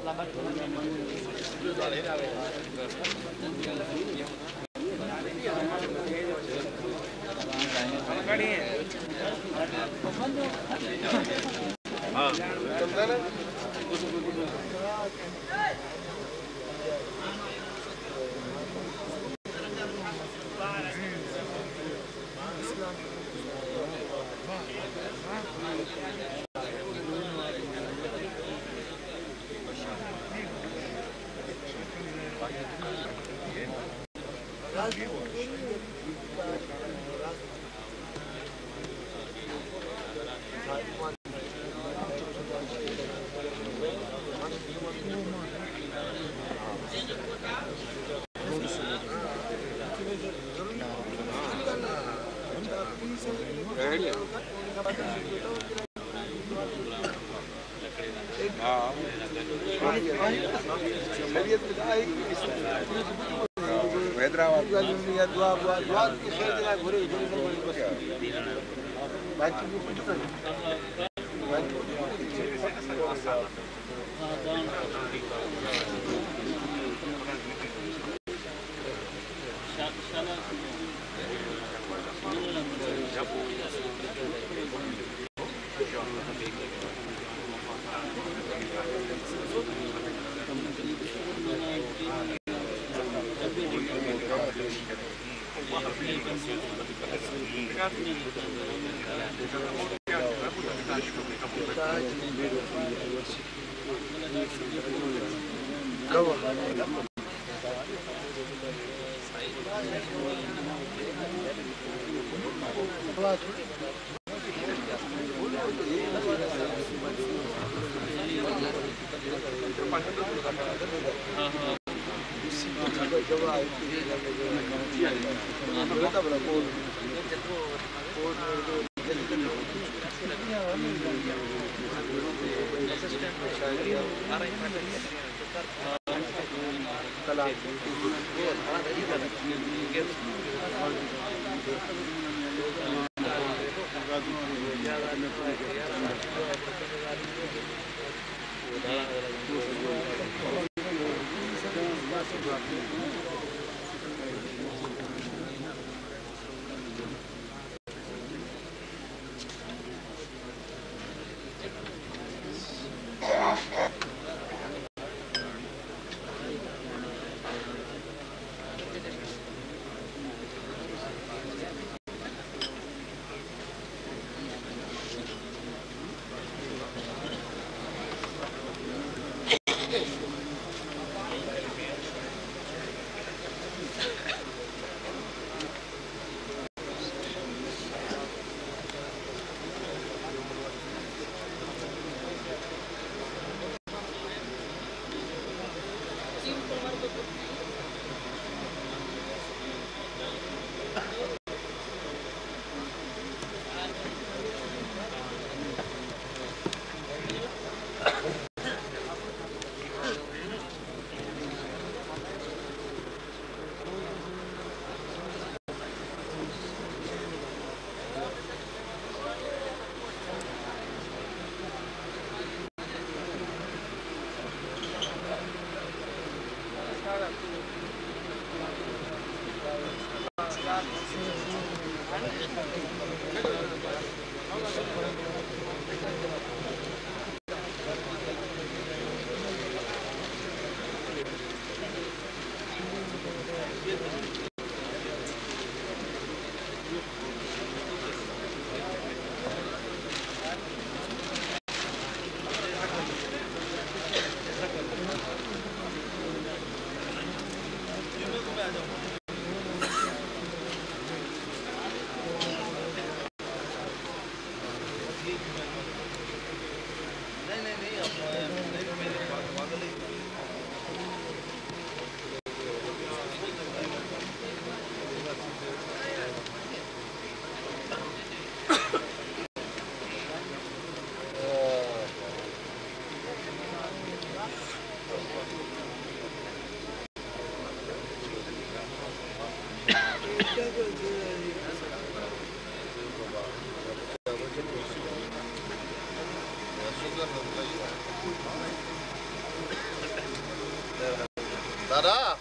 Speaker 2: दादा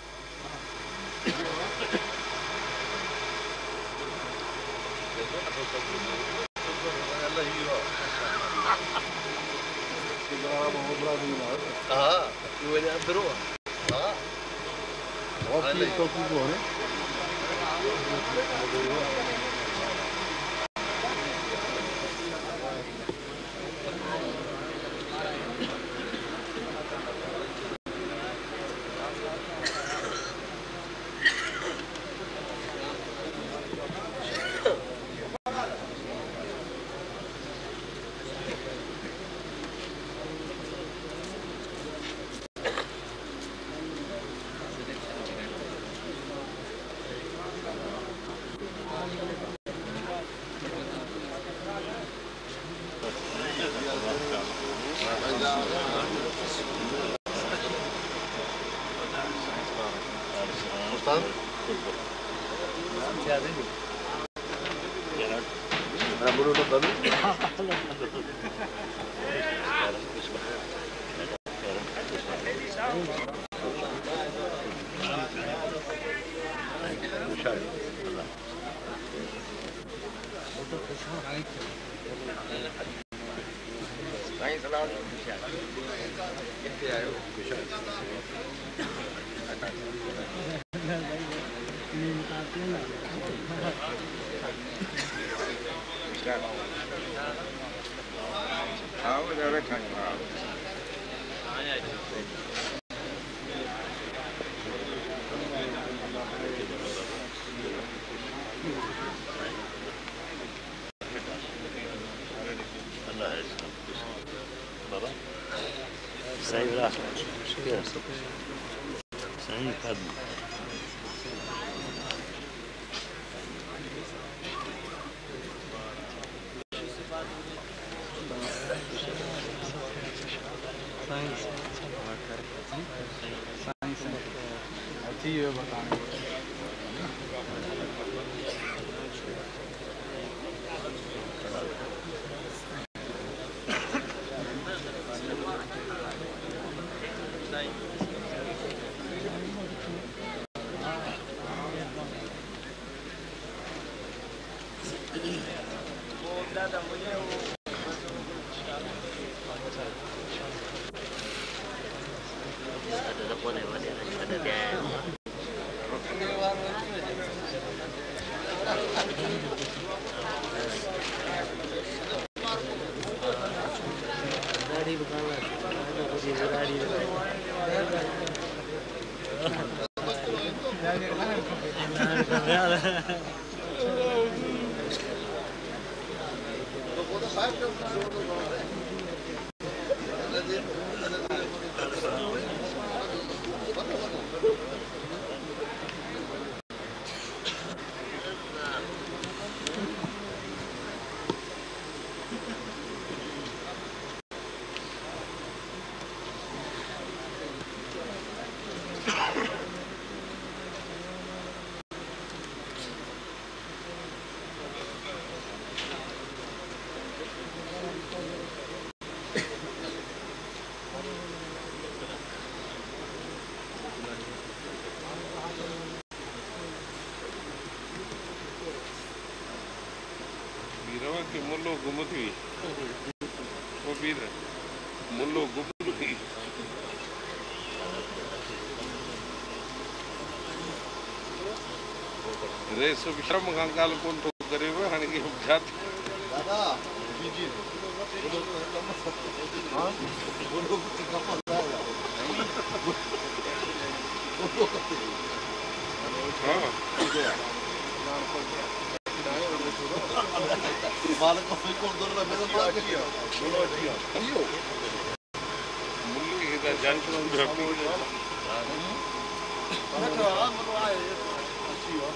Speaker 2: हाँ वो ये अंदर हो हाँ और ये तो कुछ हो रहे
Speaker 1: मुल्लो घुमती वो भी मुल्लो घुमती रे सो शर्म कंकाल कोन तो करे वे हाने के जात
Speaker 2: दादा बीजी हां बोलो कुछ का पता है
Speaker 1: हां
Speaker 2: मालक को कौन दो रहा मेरा माल किया बोलो किया यो
Speaker 1: मुल्ली का जान को ढकी
Speaker 2: बैठो हां बोलो आए अच्छी हो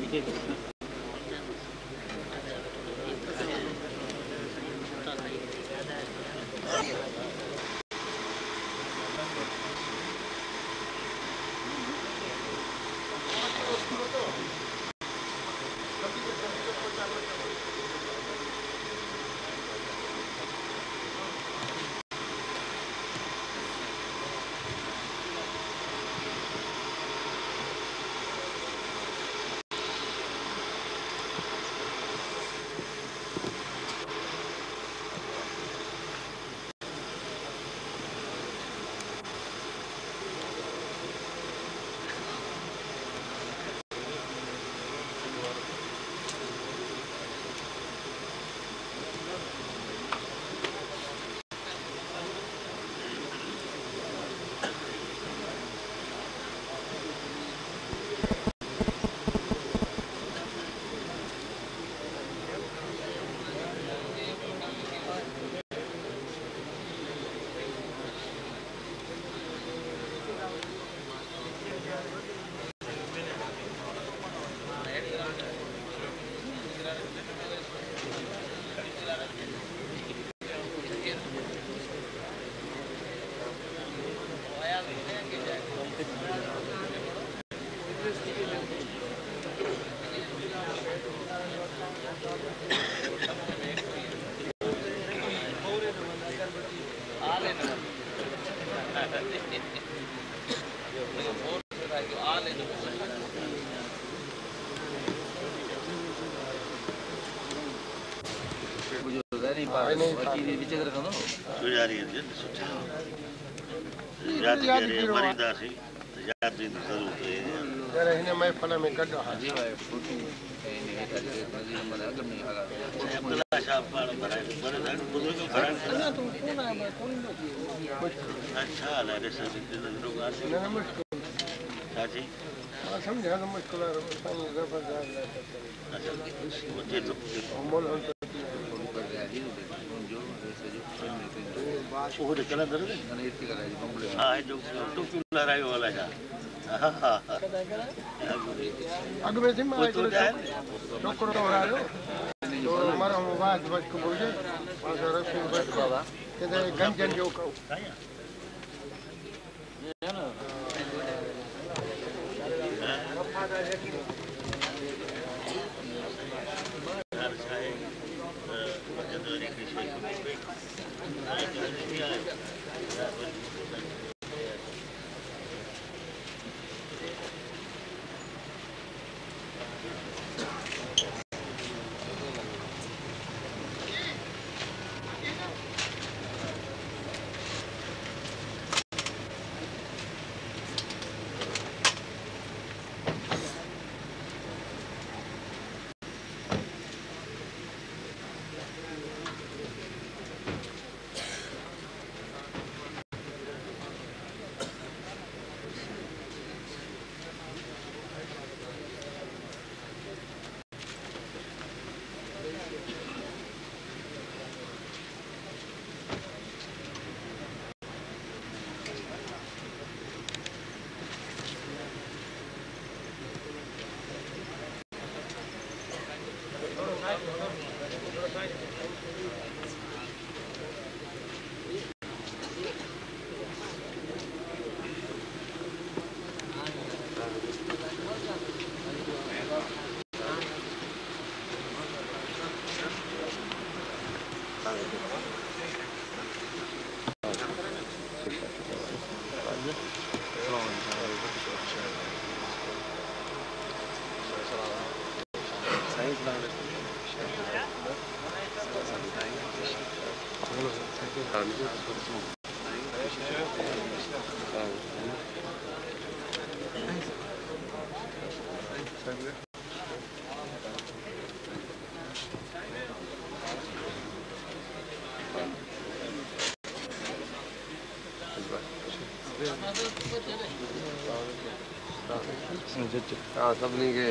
Speaker 1: हाँ सभिनी खे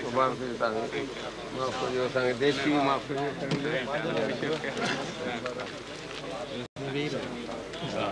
Speaker 1: माफ़ कजो असांखे देसी माफ़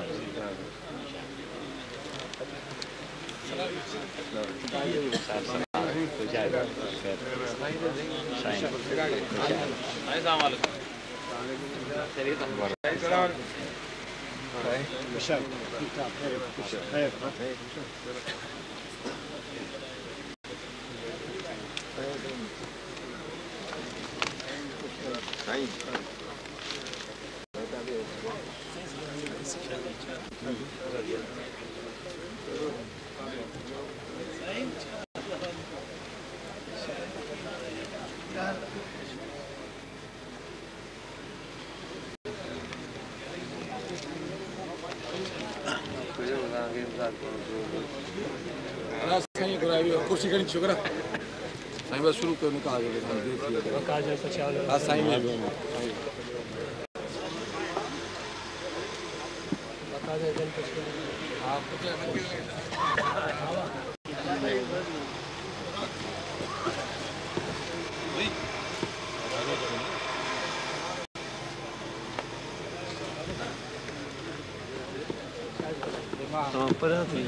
Speaker 1: कजो कुर्सी खड़ी छोकरा साईं बस शुरू करो निकाल दे काजल पचाव हां साईं में काजल जन पचाव हां कुछ हां पर थी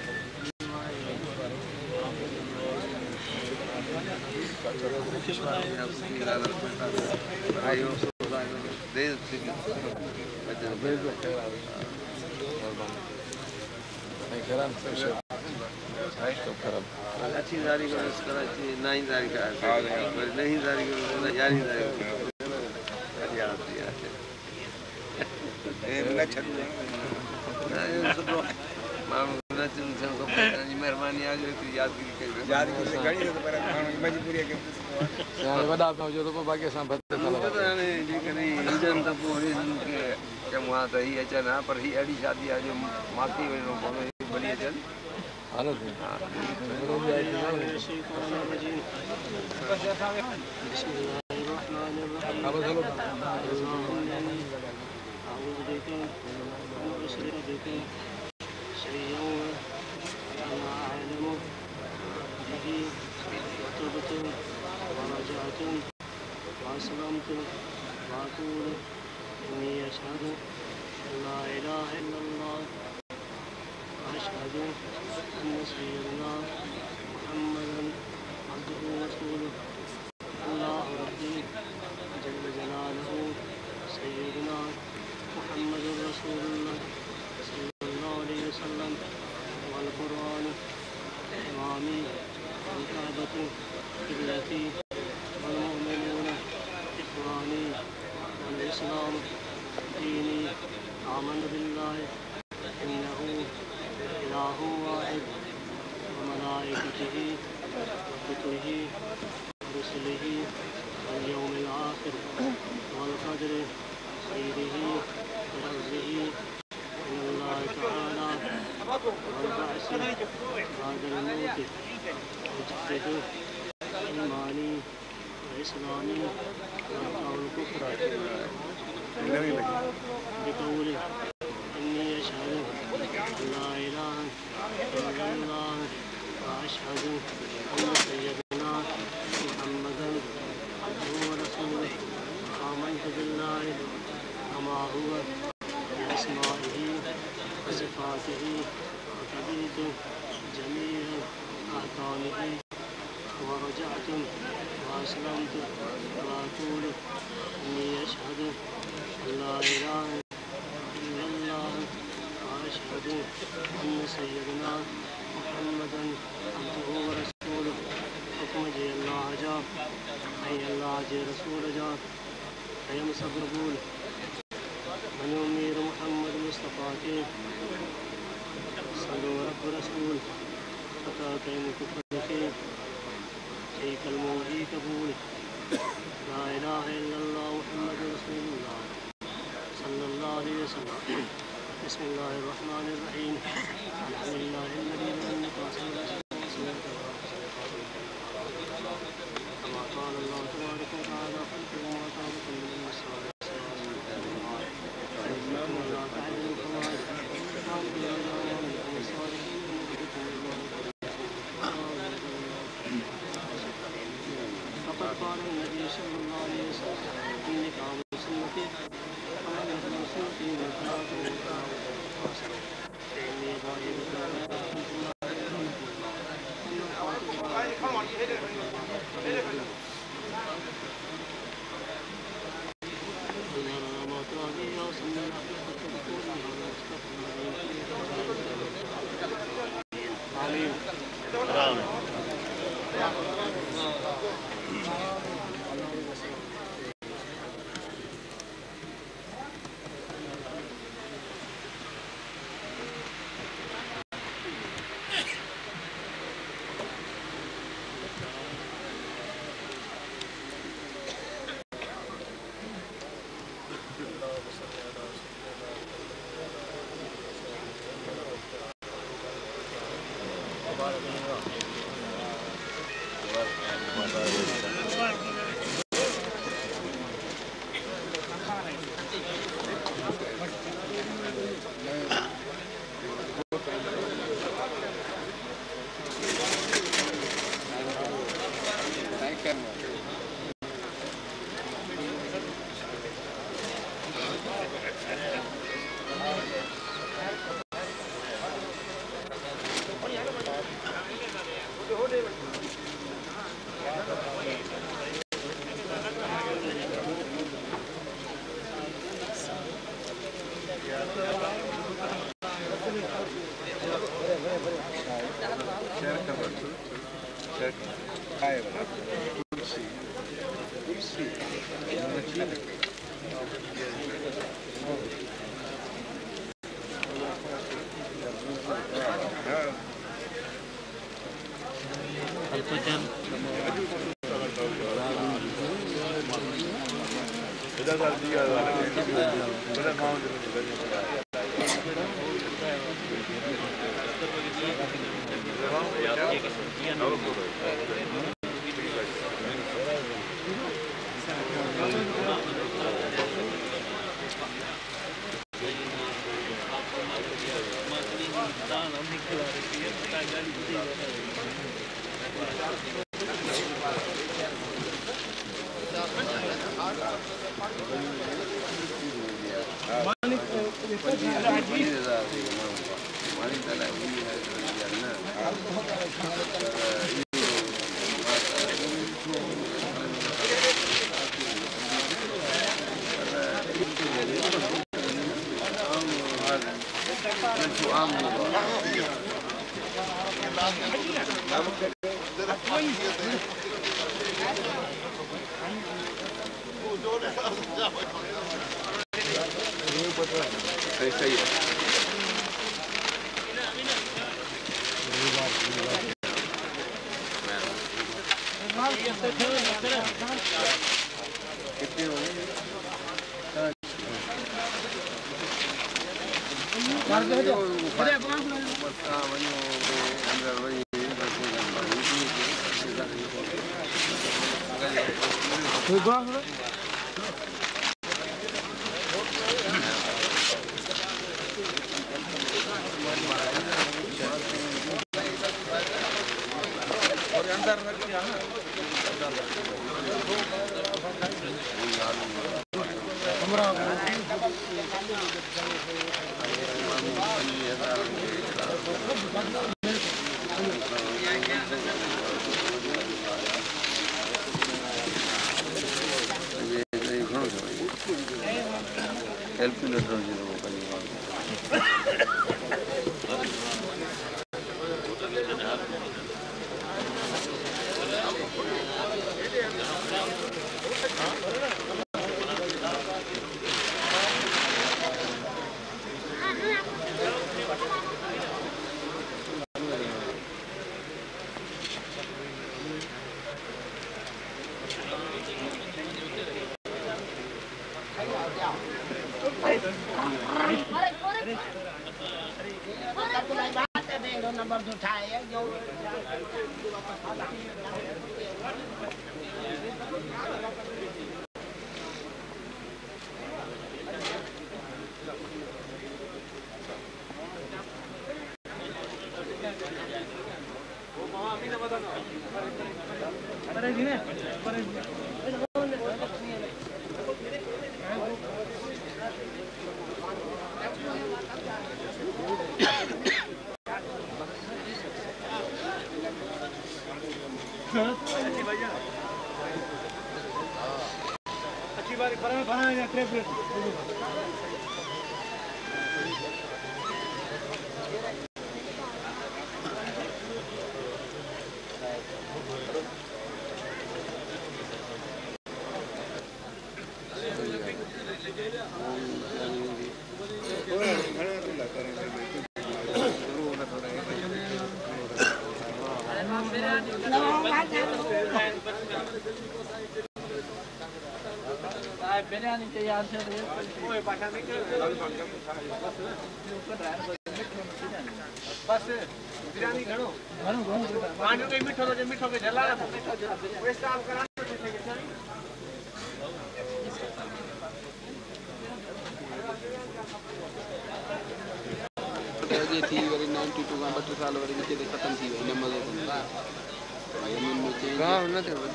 Speaker 1: अच्छी तारीख कराची नई तारीख नहीं तारीख ग्यारहवीं तारीख मेहरबानी आज यादगिरी यादगिरी घणी पर मजबूरी है वॾा पिया हुजो त पोइ बाक़ी असां बदले हाणे जेकॾहिं ईंदनि त पोइ हिननि खे चऊं हा त हीअ अचनि हा पर हीअ अहिड़ी शादी आहे जो माथी वञिणो पवंदो भली अचनि وأسلمت وأقول إني أشهد أن لا إله إلا الله وأشهد أن سيدنا محمدا عبده ورسوله الله ربي جل جلاله سيدنا محمد رسول الله صلى الله عليه وسلم والقرآن إمامي والكعبة قبلتي والمؤمنون إخواني والإسلام ديني آمنت بالله إنه إله واحد وملائكته وكتبه ورسله واليوم الآخر والقدر خيره وشره من الله تعالى والبعث بعد الموت وجحد إيماني وإسلامي وأنكر الكفر بقوله إني أشهد أن لا إله إلا الله وأشهد أن سيدنا محمدا عبده ورسوله آمنت بالله وما هو بأسمائه وصفاته وقبلت جميع أحكامه ورجعت وأسلمت وأقول إني أشهد أن لا إله إلا الله وأشهد أن سيدنا محمدا عبده ورسوله حكم جي الله جا أي الله جي رسول جا أيام صبر بول من أمير محمد مصطفى کے صلو رب رسول فتح قیم کفر کے شیخ الموحی قبول لا الہ الا اللہ محمد رسول اللہ صلی اللہ علیہ وسلم بسم اللہ الرحمن الرحیم الحمد للہ الذی لم يقاسم كما قال الله تبارك وتعالى خلق وما كان كل من الصالحين فقد قال النبي صلى الله عليه وسلم إني كعب سنتي ومن يتبع سنتي من خلاف فإني ضعيف
Speaker 3: अच्छी बात है खाना है ट्रे प्लेट
Speaker 4: बिरयानी तैयार है ओए पाठा में बस बिरयानी घणो घणो घणो पानी के मीठो तो मीठो के जला मीठो वो स्टाफ करा
Speaker 6: ये थी वरी बानवे का बटे साल वरी विच ते खत्म थी वई न मज़ो भाई मन में चेंज गांव न थे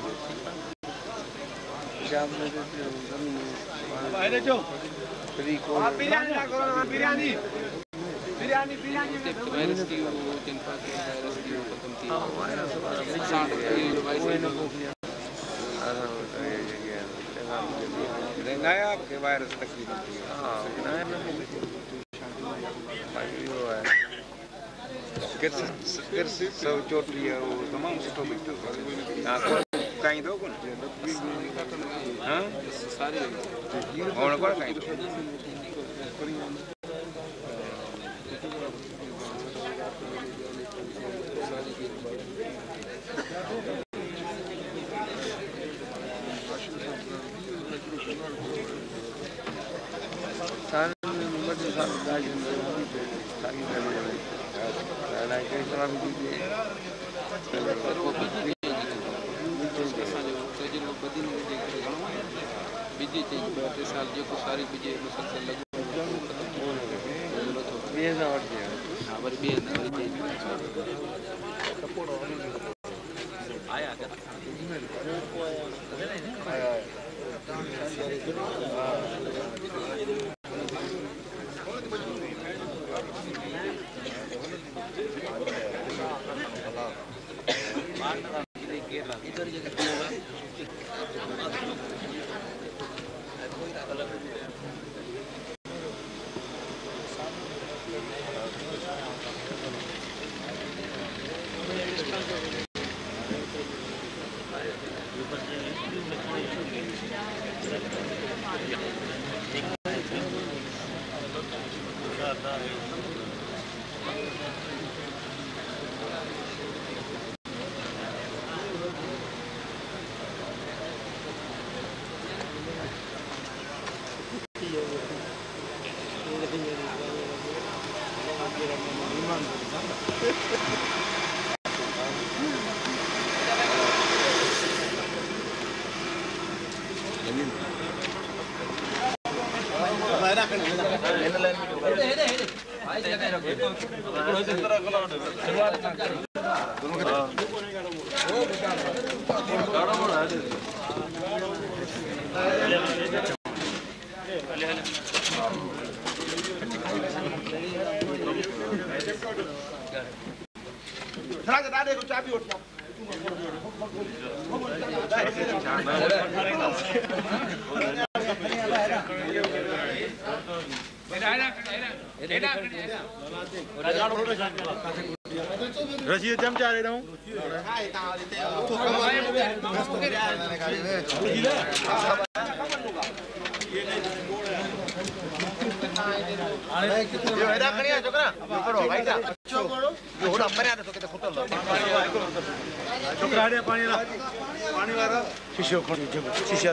Speaker 6: शाम में जो जमीन
Speaker 3: भाई जो
Speaker 6: फ्री को
Speaker 3: आप बिरयानी ना करो ना बिरयानी बिरयानी बिरयानी
Speaker 6: वायरस की वो जिनका के वायरस की वो खत्म थी हां वायरस साठ ये वायरस न बोलिया अरे नया के वायरस तकलीफ थी हां नया न किस किस सब चोट लिया वो तमाम सुठो बिकतो ना को काई दो कोन हां सारी और को काई दो साल नंबर जो साल गाड़ी सारी लाइक इस तरह भी बिजी चेंज टे साल जो सारी बिजे मुसलसल लगो बे हज़ार हां वरी बे आया आया इधर जगह
Speaker 3: रशीद चमचा ले रहा हूँ छोकरा पानी पानी वाला शीशो शीशा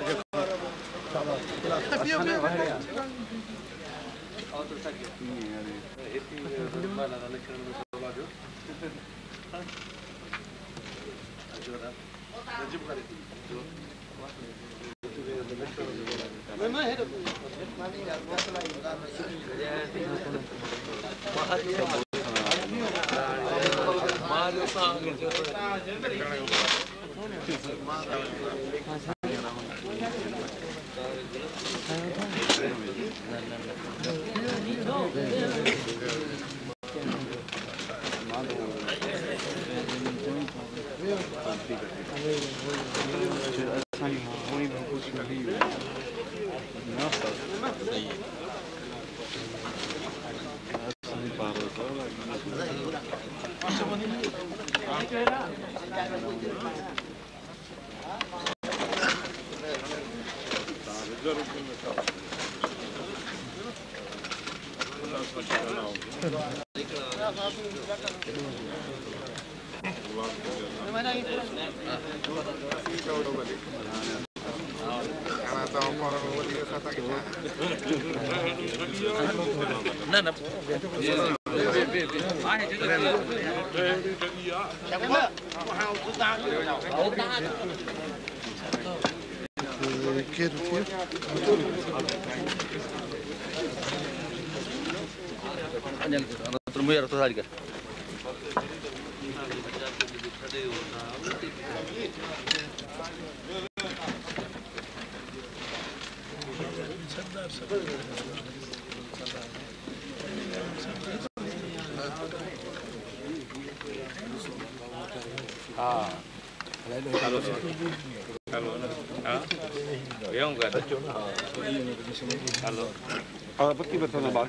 Speaker 6: Ah, pergi betul bang.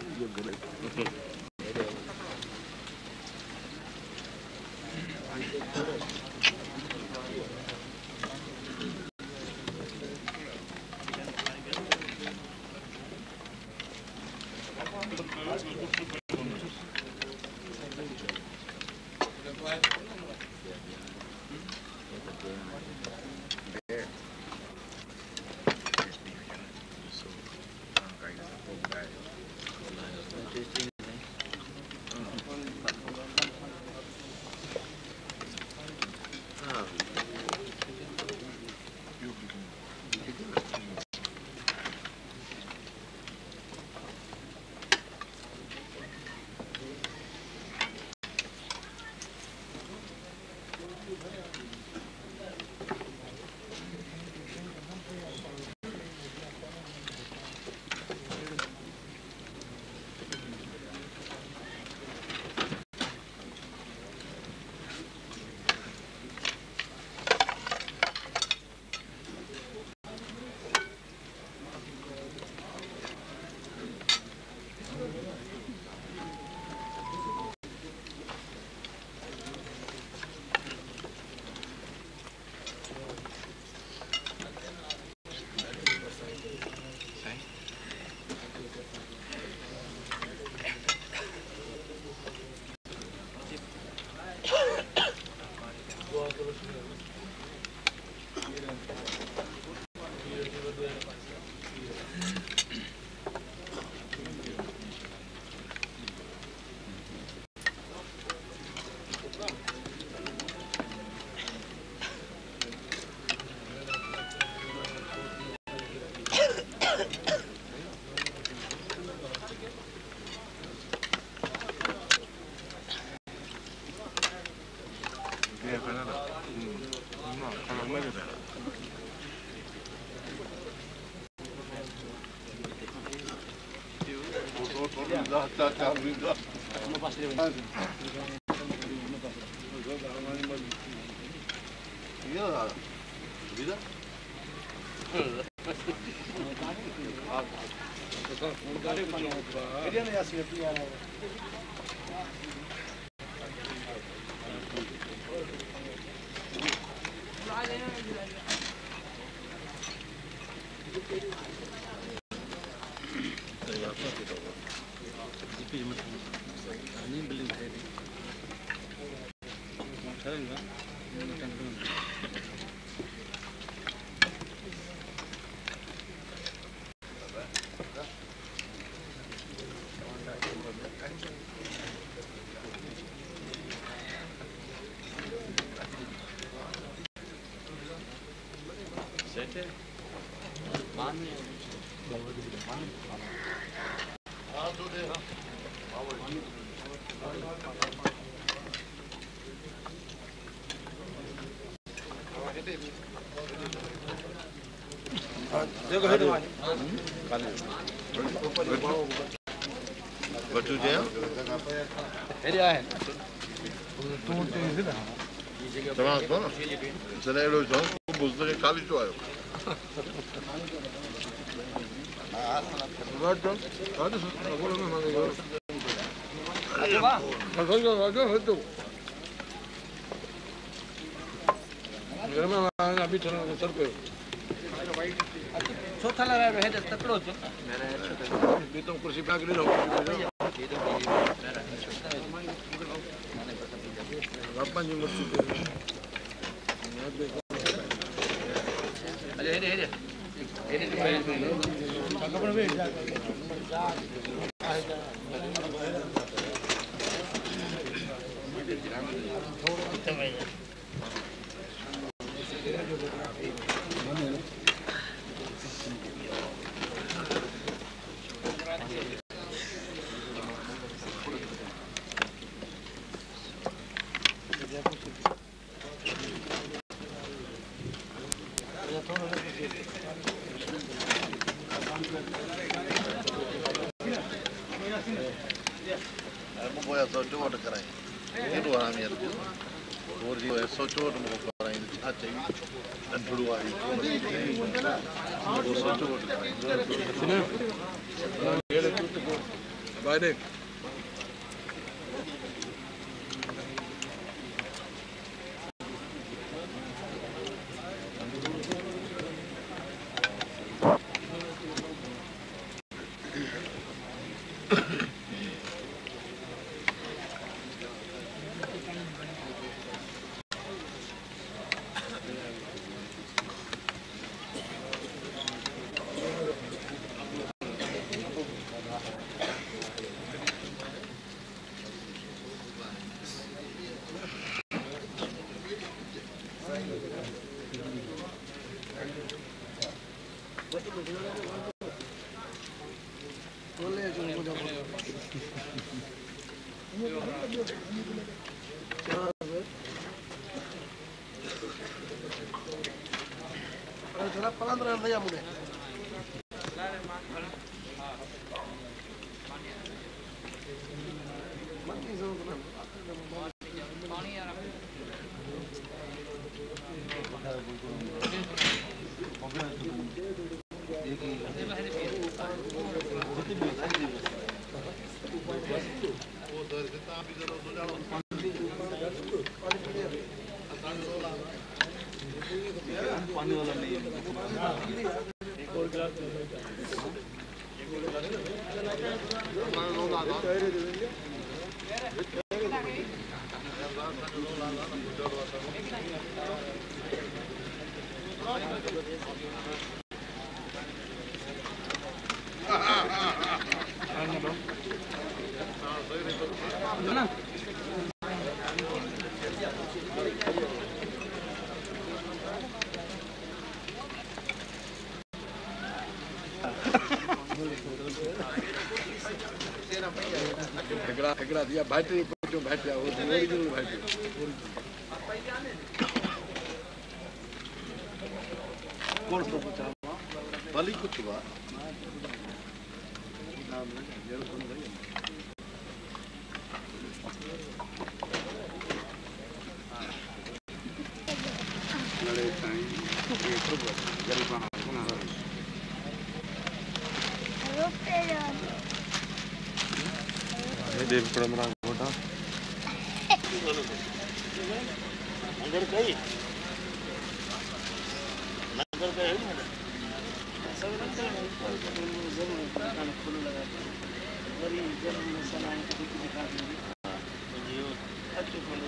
Speaker 2: What you doing?
Speaker 3: Too
Speaker 2: तव्हां छो न जॾहिं अहिड़ो चओ बुज़ खे खाली छो आयो
Speaker 4: छो था लॻायो हेॾे तकिड़ो थियो
Speaker 1: कुर्सी पिया ॾिनो पंहिंजी मुर्सी
Speaker 4: हेॾे हेॾे हेॾे
Speaker 2: सोचो वटि कराई केॾो आरामी सोचो वटि मूंखे कराई छा चई नंढड़ो आहे सोचो वटि कराई हिकिड़ा दिया बैटरी पहुंचो बैटरी ओरिजिनल बैटरी कौन तो पूछा भली कुछ हुआ
Speaker 3: देव पड़मरा गोटा
Speaker 2: नगर कई नगर का है सब जरूर दुकान खोल लगा बड़ी जन्म मसाला है तो दिखा देंगे ये अच्छे खोल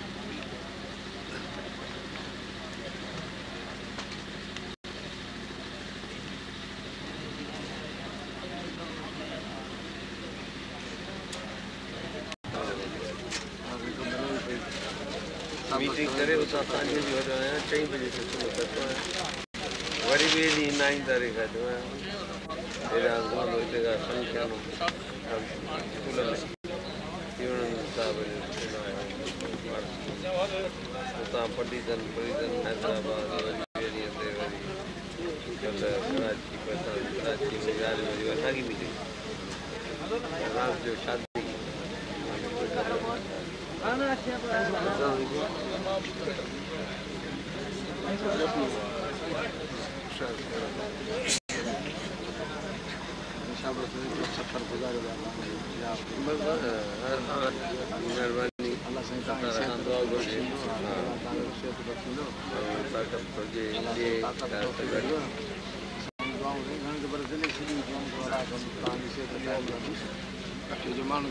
Speaker 7: मीटिंग करे उतां तव्हांजे बि वॾो आहियां चईं बजे खां शुरू कंदो आहियां वरी ॿिए ॾींहुं नाईं तारीख़ अचो आहियां हेॾा गोलो हिते खां संख्या स्कूल में तीवणनि साहिब उतां पटीसन पटीसन हैदराबाद वरी ॿिए ॾींहं ते वरी कल्ह कराची पहुता कराची में यारहें बजे असांजी मीटिंग राति जो शादी
Speaker 3: सफर गुजारे
Speaker 7: मेहरबानी
Speaker 3: अल्लाह साईं
Speaker 7: दुआ घुरिजे ताक़त हुजे ॾिए
Speaker 3: जो माण्हू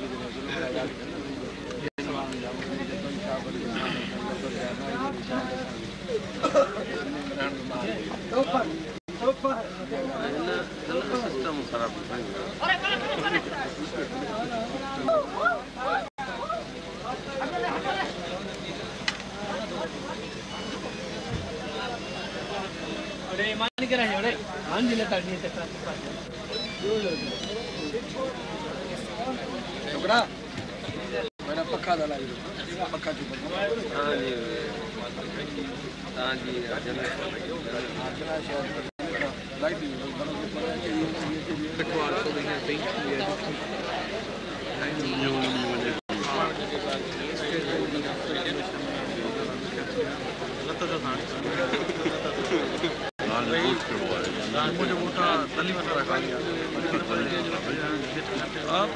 Speaker 7: सिस्टम ख़राब
Speaker 4: अरे मान के रहे अरे मान जी लेता नहीं तक
Speaker 3: छोकरा मेरा पक्का डाला पक्का की
Speaker 7: हाँ जी हाँ जी
Speaker 3: लाइट मुझे वो था तली में रखा गया अब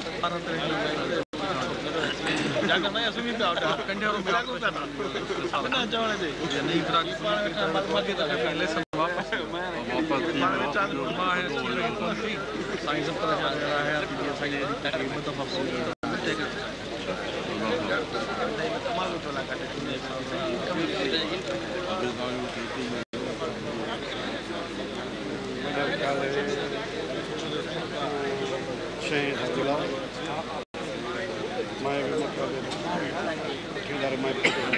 Speaker 3: जाकर मैं ऐसे भी पे आउट कंडेरो में आउट करना अपना जाने दे ये नहीं करा बाकी तो पहले सब वापस वापस चार माह है स्कूल कौन सी साइंस सब तरह जा रहा है ये साइंस तकरीब तो फफसूल तमाम टोला का शहीद अब्दुल्ला मैं भी मतलब किधर मैं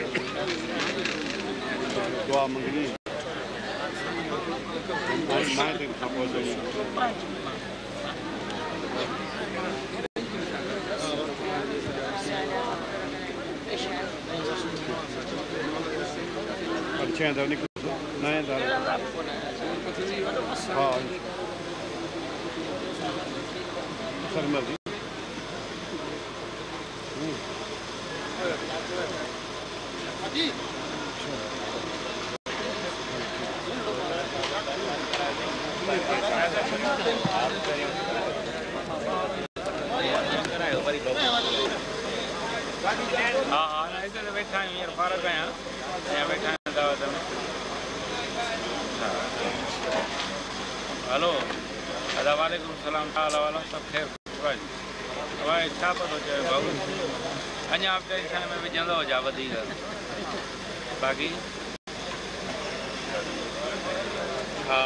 Speaker 3: दुआ मंगनी मैं दिन खापो जाऊँ अच्छे हैं दर्द नए दर्द हाँ सर मर्जी
Speaker 6: हाँ हाँ ऐसे तो बैठा है यार फारक है यहाँ यहाँ बैठा है दावत में हेलो अदा वालेकुम सलाम ताला वाला सब खैर भाई भाई छा पतो चए बाबू अञा हफ़्ते खां में विझंदो हुजा वधीक बाक़ी हाँ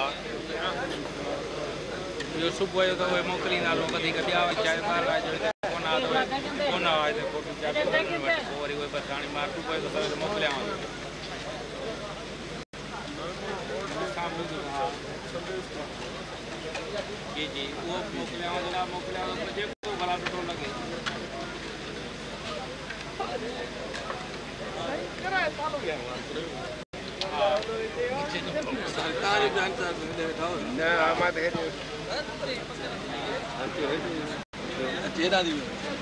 Speaker 6: इहो सुबुह जो त उहे मोकिलींदा हलो वधीक ॿिया चाहे ॿार कोन आहे कोन आहे हिते फोटो चाहे पोइ वरी उहे बसि हाणे मार्कू पए थो त मोकिलियांव जी जी उहो मोकिलियांव जनाब मोकिलियांव त जेको भला सुठो लॻे
Speaker 3: सरकारी बैंक से बैठा हो
Speaker 6: न आमा त हेॾे
Speaker 3: चेहरा दी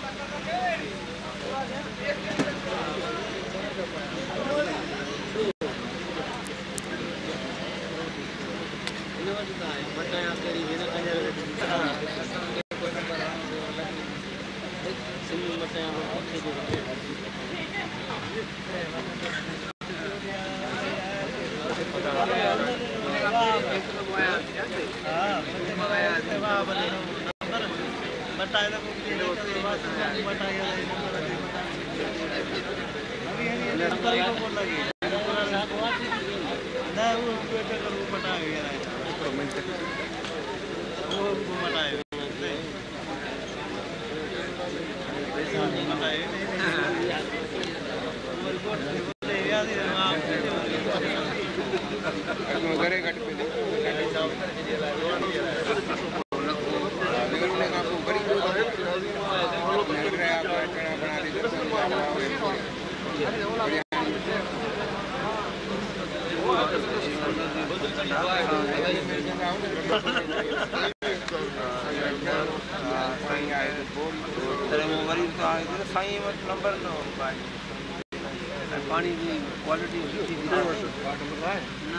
Speaker 6: घरे घटि साईं वटि नंबर न
Speaker 7: पानी की क्वालिटी सुठी थी ना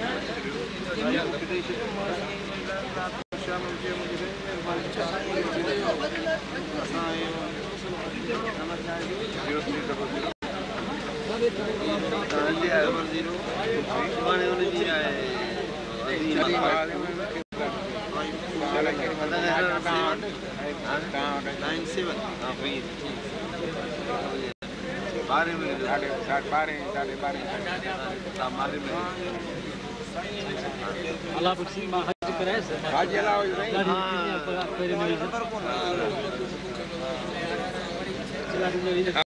Speaker 7: नाइन सेवन हाँ भैया बारह में साढ़े बारह साढ़े बारह बारह में
Speaker 8: अल्लाह बख्शी मां हज करे से
Speaker 7: हां जी अल्लाह
Speaker 8: पेरे में चला दी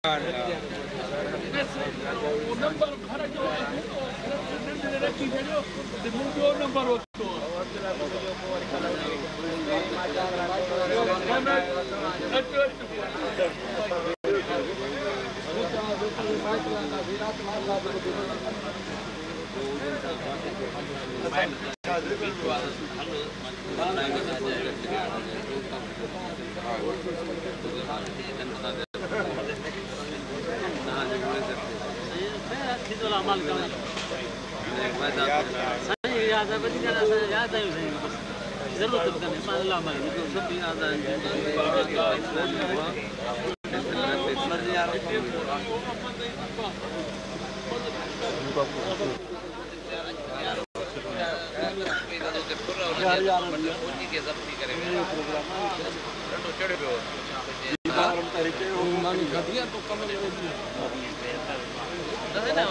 Speaker 8: नंबर घर जो रखी भेजो ते मुंहिंजो नंबर वठो अमल करना सही याद है बड़ी याद है याद है जरूरत करने पर अल्लाह अमल सब याद है यार यार के जब्ती करेंगे तो चढ़े पे बारह तरीके वो मानी घटिया तो कमरे में है ना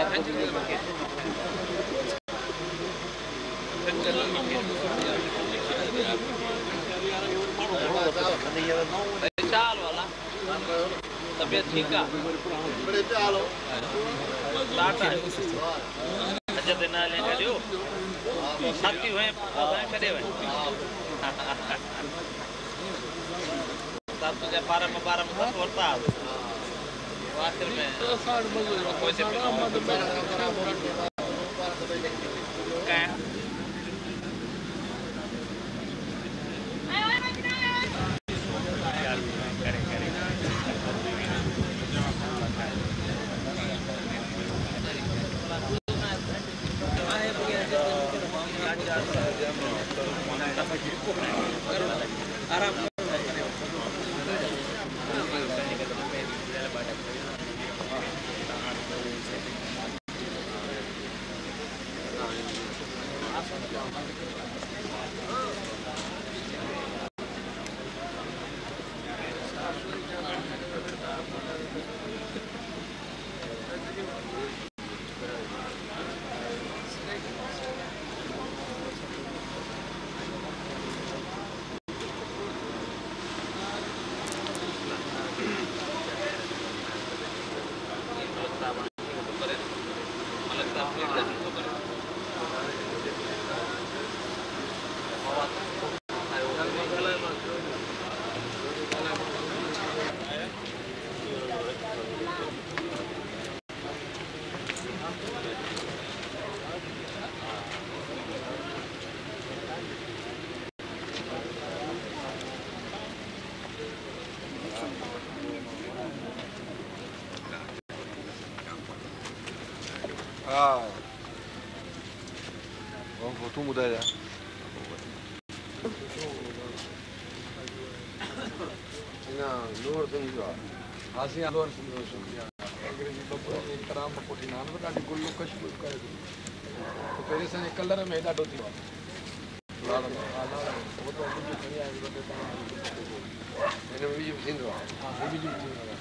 Speaker 8: चाल वाला तबीयत ठीक है बड़े चालो टाटा अच्छा दिन ना लेने दियो साथी हुए पौधे खड़े हुए साथ तुझे बारह में बारह में साथ वर्ता आखिर में कोई से क्या आराम
Speaker 1: हाँ वो तू मुदा जा ना लोअर समझो हासी लोअर समझो अंग्रेजी बपोरे कराम कोठी नान ॾाढी गुल्लू कशबू करे तो पहिरीं असांजे कलर में ॾाढो थियो आहे लाल में वो तो कुझु खणी आयो हिन में बि थींदो आहे हा हे बि थींदो आहे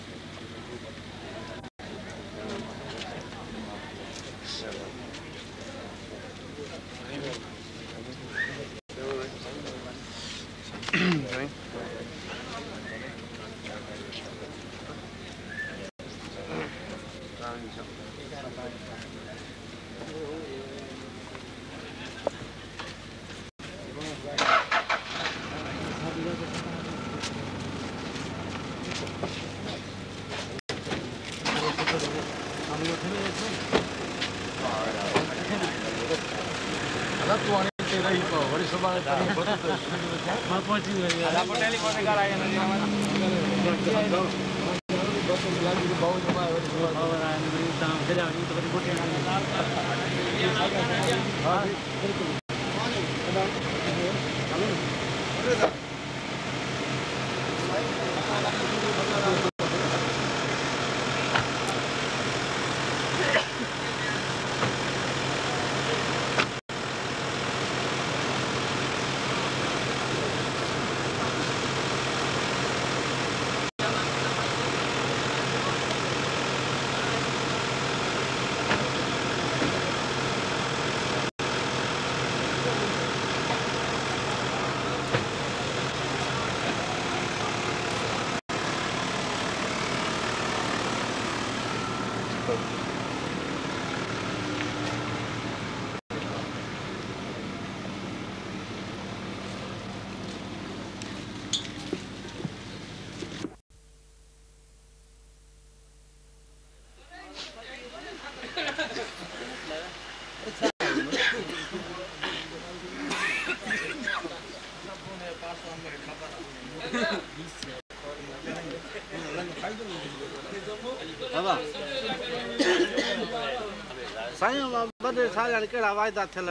Speaker 3: साईं बड़े सारे केड़ा वायदा थियल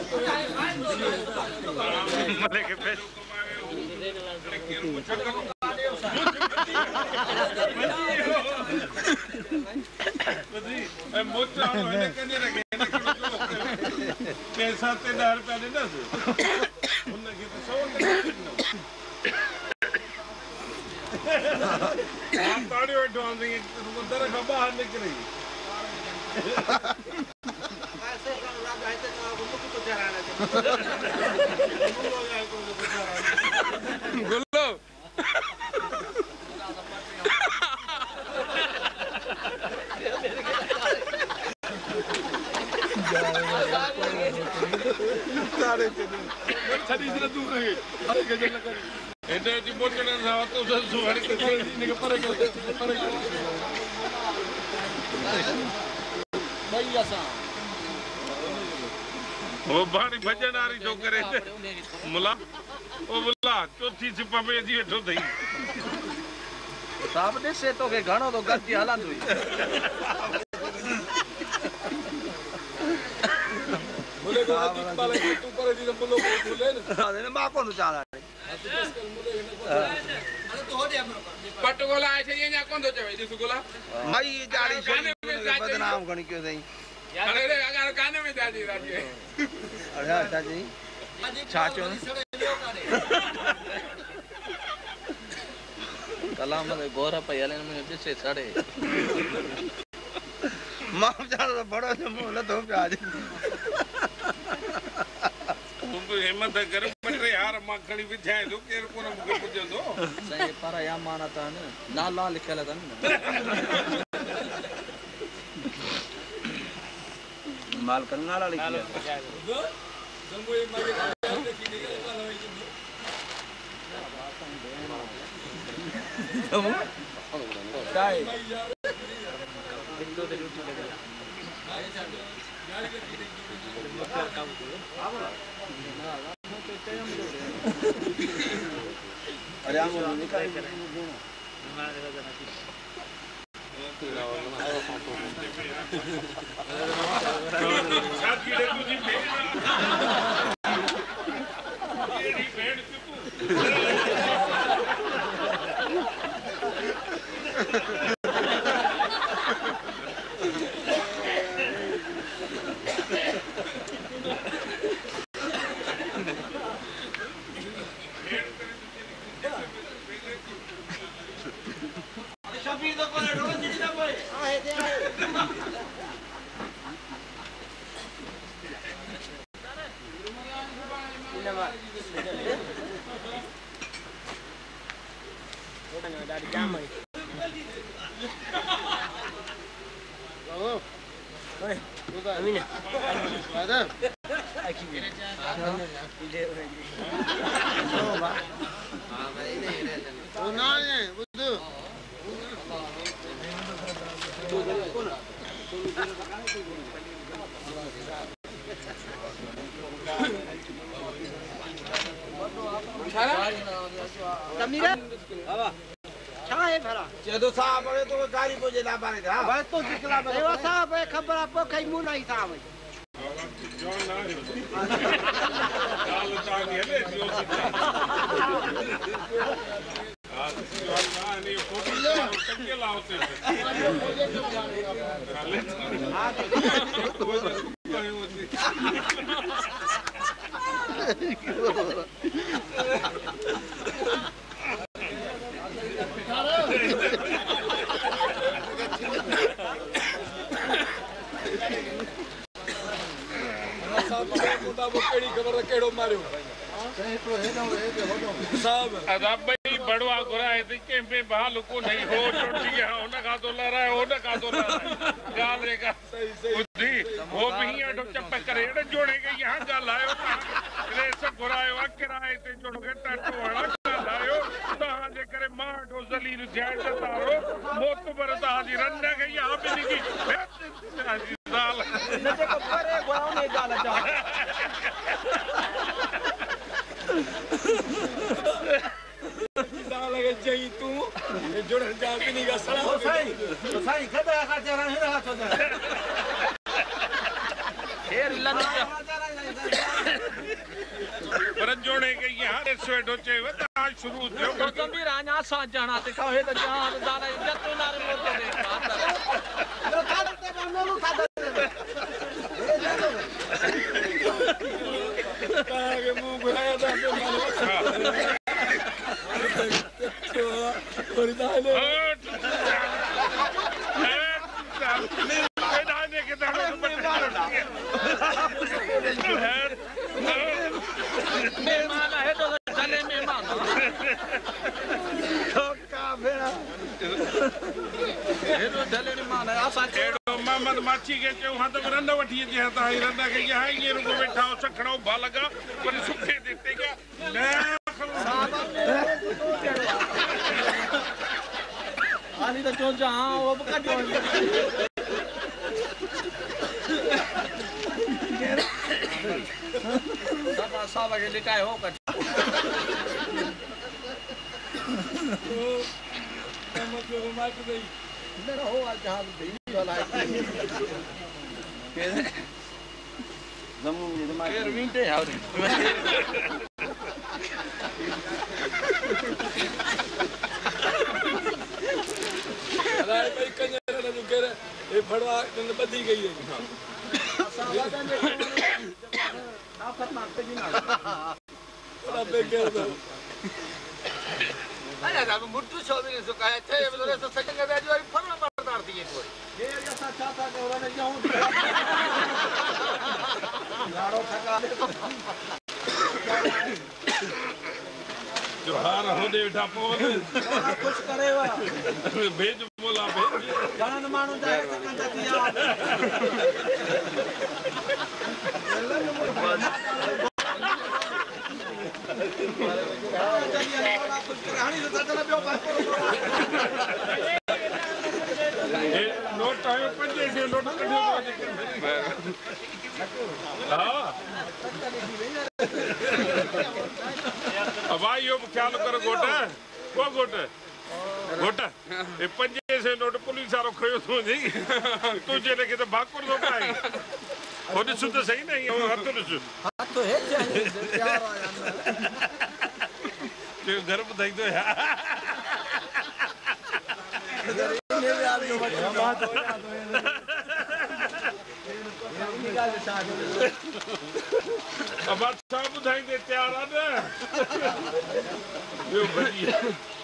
Speaker 6: पैसा ते ॾह रुपया ॾिनसि हुनखे त सौ ताड़ी वेठो आहे दर खां ॿाहिरि निकिरी गुल्लो वो बाणी भजन वारी थो करे मुला ओ मुला चौथी सिप में अची वेठो अथई
Speaker 4: साहब ॾिसे तोखे घणो तो गति हलंदो
Speaker 6: मुले को इकबाल के तू करे दी मुलो को बोले न
Speaker 4: मां कोन चाला
Speaker 6: पट गोला ऐसे ये ना कोन तो चवे दिस गोला
Speaker 4: मई जाड़ी छोड़ी बदनाम घणी क्यों सही
Speaker 6: अरे रे अगर काने में जाजी राजी
Speaker 4: अरे अच्छा जी छाचो कलाम में गोरा पे हले में दिसे सड़े मां जानो बड़ो मुंह लतो पे आज
Speaker 6: तुम तो हिम्मत कर बटे यार मां खणी विछाए दो केर कोन मुके पुजंदो
Speaker 4: सही पर या मानता न नाला लिखल तन माल करना वाला लिखल
Speaker 6: जंगो ये मागे देखी नहीं
Speaker 4: काय अरे हम निकाल है भरा
Speaker 1: जदो साहब आवे तो गाड़ी को जे लाबारे था
Speaker 4: बस तो दिखला देवा साहब है खबर आपको कहीं मुंह नहीं साहब
Speaker 3: जो ना रे काल तानी है ले जो आज जो ना नहीं फोटो ले टके लाओते
Speaker 1: खबर केड़ो मारियो साहब
Speaker 3: अब भाई बड़वा गुरा है के पे बहाल को नहीं हो टूट गया ओना का तो ला रहा है ओना का तो ला रहा है गाल रे का बुद्धि वो भी अडो चप्पे करे एडे जोड़े के यहां गाल आयो रे सब गुरायो अकराए ते जोड़ के टटो वाला गाल आयो ता जे करे माठो जलील जाय त तारो मोत पर ता जी रन के यहां पे निकी दाल
Speaker 4: न को परे गुराओ ने गाल जा
Speaker 1: दाल लगे जई तू जोड़ जा भी नहीं गा सड़ा
Speaker 4: तो सही तो सही खदा का चरा है हाथ हो जा
Speaker 8: फिर लन
Speaker 3: पर जोड़े के यहां रे स्वेटो चे वता शुरू थियो
Speaker 8: तो तंबी राजा सा जाना ते कहे तो जान दाल इज्जत ना रे मोर दे
Speaker 4: तो खादे ते बनलो खादे
Speaker 1: के मुंह बुलाया था तो मानो और दाले
Speaker 3: ए दाने के दाने
Speaker 8: मेहमान है तो चले मेहमान
Speaker 1: तो का भेड़ा
Speaker 8: ये तो चले मेहमान है आसा
Speaker 3: एडो मोहम्मद माची के चो हां तो रंदा वठी जे ता रंदा के यहां ये रुको बैठा हो सखड़ो भा लगा पर सुखे देते क्या मैं
Speaker 8: आनी तो जो जा वो का जो सब सब के लिटाए हो कर
Speaker 1: मतलब मार दे
Speaker 4: मेरा हो आज जहां भी वाला है
Speaker 8: जम्मू में मार फिर विंटे यार
Speaker 1: अरे भाई कन्या ने जो कह रहे ये फड़वा ने बदी गई है
Speaker 4: आफत मारते जी ना
Speaker 1: बड़ा बेकार था
Speaker 2: अरे साहब मुट्ठू छोबी ने सुकाया थे बोले तो सेकंड बैच वाली फरना मारदार थी एक बार
Speaker 4: ये जैसा चाहता कि उन्होंने जाऊं लाड़ो थका
Speaker 3: जो हार हो दे बेटा पोल
Speaker 4: कुछ करेवा
Speaker 3: भेज बोला भेज
Speaker 4: गणन मानू जाए सकंदा दिया
Speaker 3: नोट आयो पंजे से नोट कढियो हां अब आयो ख्याल कर गोटा को गोटा गोटा ए पंजे से नोट पुलिस वालो खयो तो नहीं तू जे लेके तो भागपुर दो पाए होने सुध सही नहीं हो हाथ तो नहीं
Speaker 4: हाथ तो है चाहिए प्यार आया
Speaker 3: जो घर में देख दो यार
Speaker 4: मेरे यार जो बात हो या तो निकाल दे साहब
Speaker 3: अब अच्छा बुधाई दे तैयार आ ना यो बढ़िया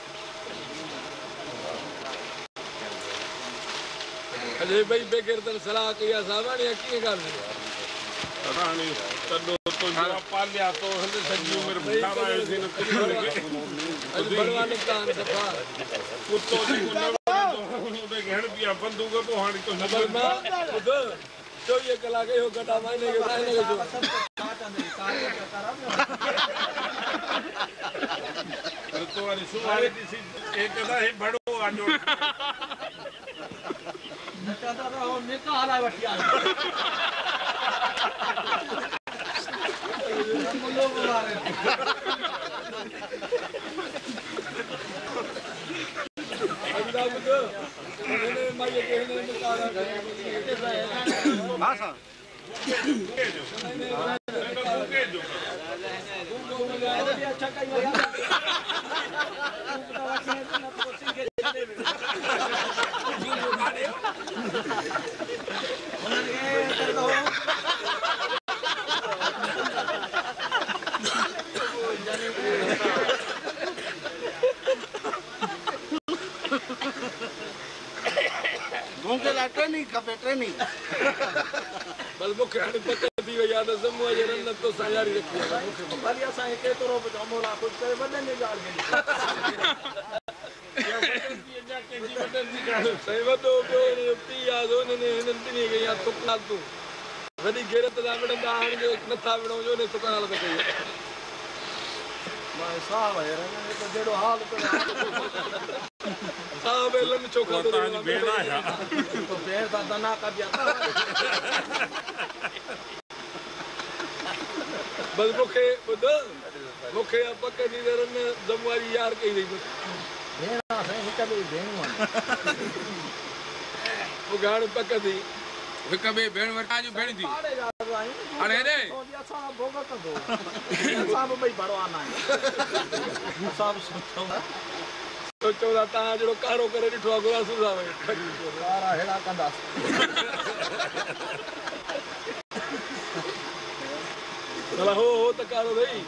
Speaker 1: अरे भाई बेगर तर सलाह किया सामान या की कर
Speaker 3: रानी तनो तो जो पालिया तो हले संजू मेरे बुला रहे थे न कुछ
Speaker 1: अरे बड़वा नुकसान सफा
Speaker 3: कुत्तो जी को उन्होंने घेर दिया बंदूक को हानि तो
Speaker 1: नंबर में खुद तो ये कला गए हो गटा मायने के मायने के जो
Speaker 3: तो वाली सुवारी सी एक कदा है बड़ो आ जो
Speaker 8: नटा रहो निकाल आ बटिया हम लोग मारे
Speaker 3: हाँ सां मूंखे लाइ ट्रेनिंग खपे ट्रेनिंग
Speaker 1: बस मूंखे हाणे पक थी वई आहे त समूह जे रन तो सां जारी रखी आहे
Speaker 4: भली असांखे केतिरो बि अमोला कुझु करे वॾनि जी ॻाल्हि
Speaker 1: साईं वॾो ॿियो पीउ आहे हुननि हिननि ॿिन्ही खे या थुकनाल तूं वॾी गैरत सां विढ़ंदा हाणे जो नथा विढ़ूं जो ने थुकनाल त कई
Speaker 4: मां साह वहे त जहिड़ो हाल
Speaker 1: साह में लन चोखा तो
Speaker 6: तव्हांजी भेण आहे छा?
Speaker 4: भेण सां दना कबिया
Speaker 1: बस मूंखे ॿुध मूंखे पक थी त रन दमवारी यार कई अथई बसि
Speaker 4: भेण साईं हिक ॿिए भेणूं आहिनि
Speaker 1: मूंखे हाणे पक थी हिक ॿिए भेण वटि तव्हांजूं भेण थी हाणे हेॾे
Speaker 4: असां भोग कंदो असां बि ॿई भरवाना आहियूं सभु सोचो
Speaker 1: सोचो था तव्हां जहिड़ो कारो करे ॾिठो आहे गुलासू सां
Speaker 4: कारा हेड़ा कंदासीं
Speaker 1: भला हो हो त कारो अथई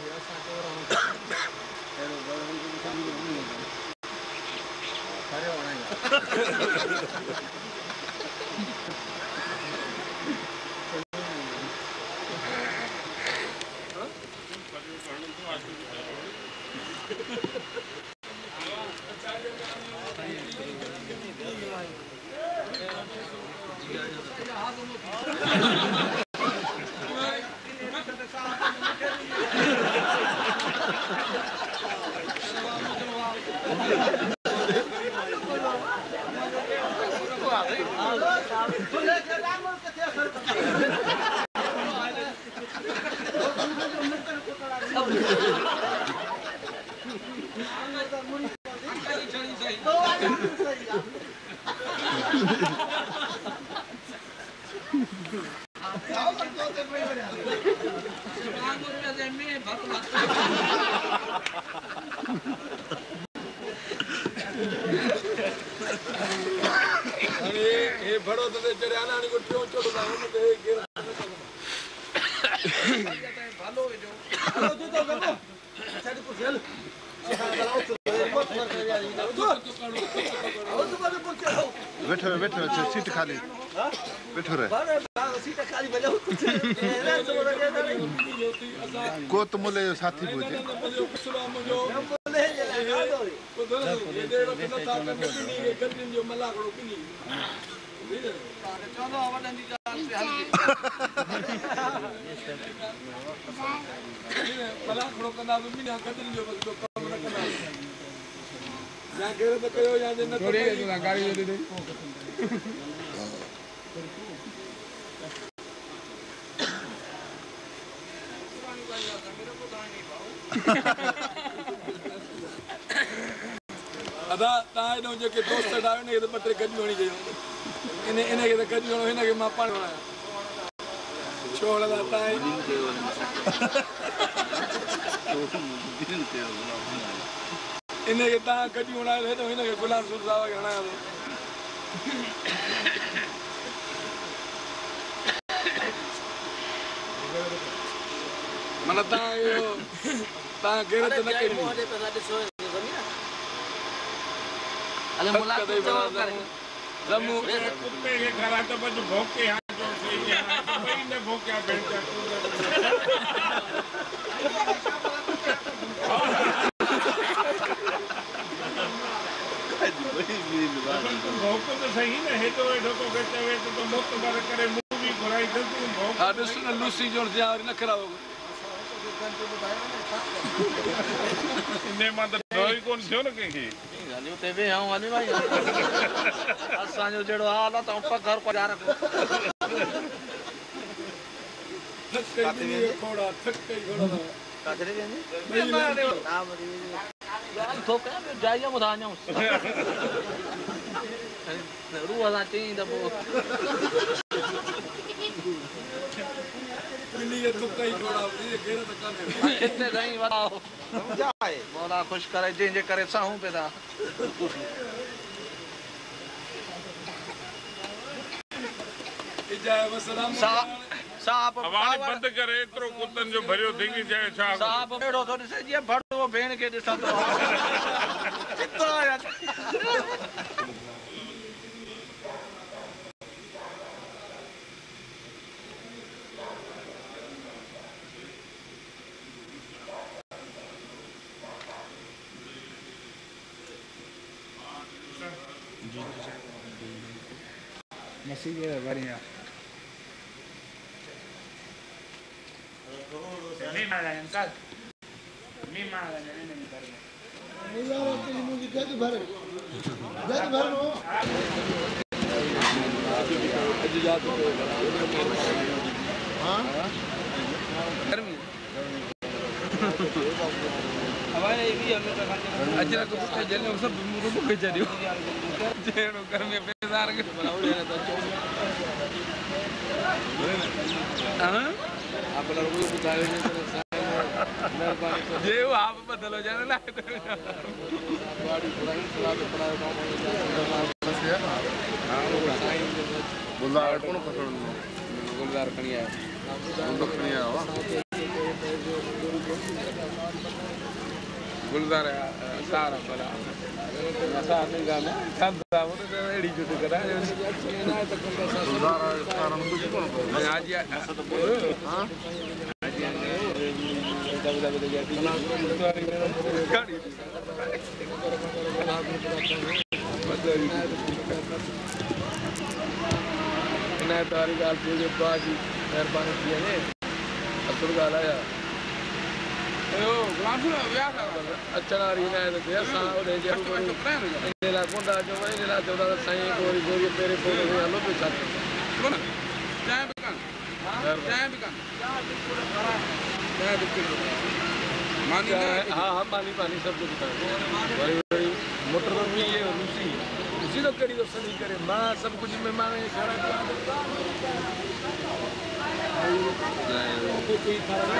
Speaker 3: बैठो बैठो सीट खाली बैठो रहे को तो मुले जो साथी पूछे
Speaker 1: अदा तव्हां हेॾो जेके दोस्त ठाहियो न ॿ टे गॾियूं हणी कयूं इन इनखे त गॾियूं हणो हिनखे मां पाण वणायां छो हणंदा तव्हां इनखे तव्हां गॾियूं हणायो हेॾो हिनखे गुलाम सूर साहब खे हणायां थो माना तव्हां इहो तव्हां गैरत न कई
Speaker 8: अरे मुलाकात
Speaker 1: जम्मू
Speaker 6: कुत्ते के घर तो बस भौंके हां जो सही है कोई न भौंके बैठ जा भौंको तो सही न है तो एडो तो बेटे वे तो मोत बार करे मूवी घुराई जल्दी भौंक
Speaker 1: हां ॾिस न लूसी जोड़ से और न खराब हो
Speaker 6: इने मां त डोई कोन थियो न कंहिंखे
Speaker 8: गालियो ते बे हां वाली भाई असांजो जहिड़ो हाल आहे त पघर को यार
Speaker 1: खोड़ा थक गई घोड़ा
Speaker 8: काजरे वेंदी नाम ॻाल्हि थो कयां पियो जाइया ॿुधायूं रूह सां चई त पोइ
Speaker 4: कितने दही बताओ समझाए मौला खुश करे जंहिंजे करे साहूं पे था साहब
Speaker 6: बंद करे एतिरो कुतनि जो भरियो थिंगी जाए छा
Speaker 4: साहब अहिड़ो थो ॾिसे जीअं भड़ो भेण खे ॾिसंदो
Speaker 3: मसीह बढ़िया
Speaker 7: अजरा को बुके जने सब बुके चरियो जेनो घर में बेजार के हां आप लोग को बुधाए ने मेहरबानी जे आप बदलो जाने ना गाड़ी पुरानी चला के पड़ा काम बस है ना हां गुलजार कौन पकड़ गुलजार खनिया गुलजार खनिया हो गुलजार सारा बड़ा सारा नहीं गाना खादा वो तो एडी जुट करा ना तो गुलजार सारा में कुछ कौन आज हां गाड़ी ना तारी गाल पे जो बाजी मेहरबानी की है असुर गाला या यो ग्लासु व्यास अच्छा री ना है तो सा ओले जे ने ला कोंडा जो ने ला चौदा साईं गोरी गोरी पेरे पोरे हलो पे छाते सुन चाय बिकन चाय बिकन चाय बिकन मानी हां हां पानी पानी सब कुछ बड़ी बड़ी मोटर भी ये रूसी रूसी तो कड़ी तो सनी करे मां सब कुछ में माने खड़ा कोई खड़ा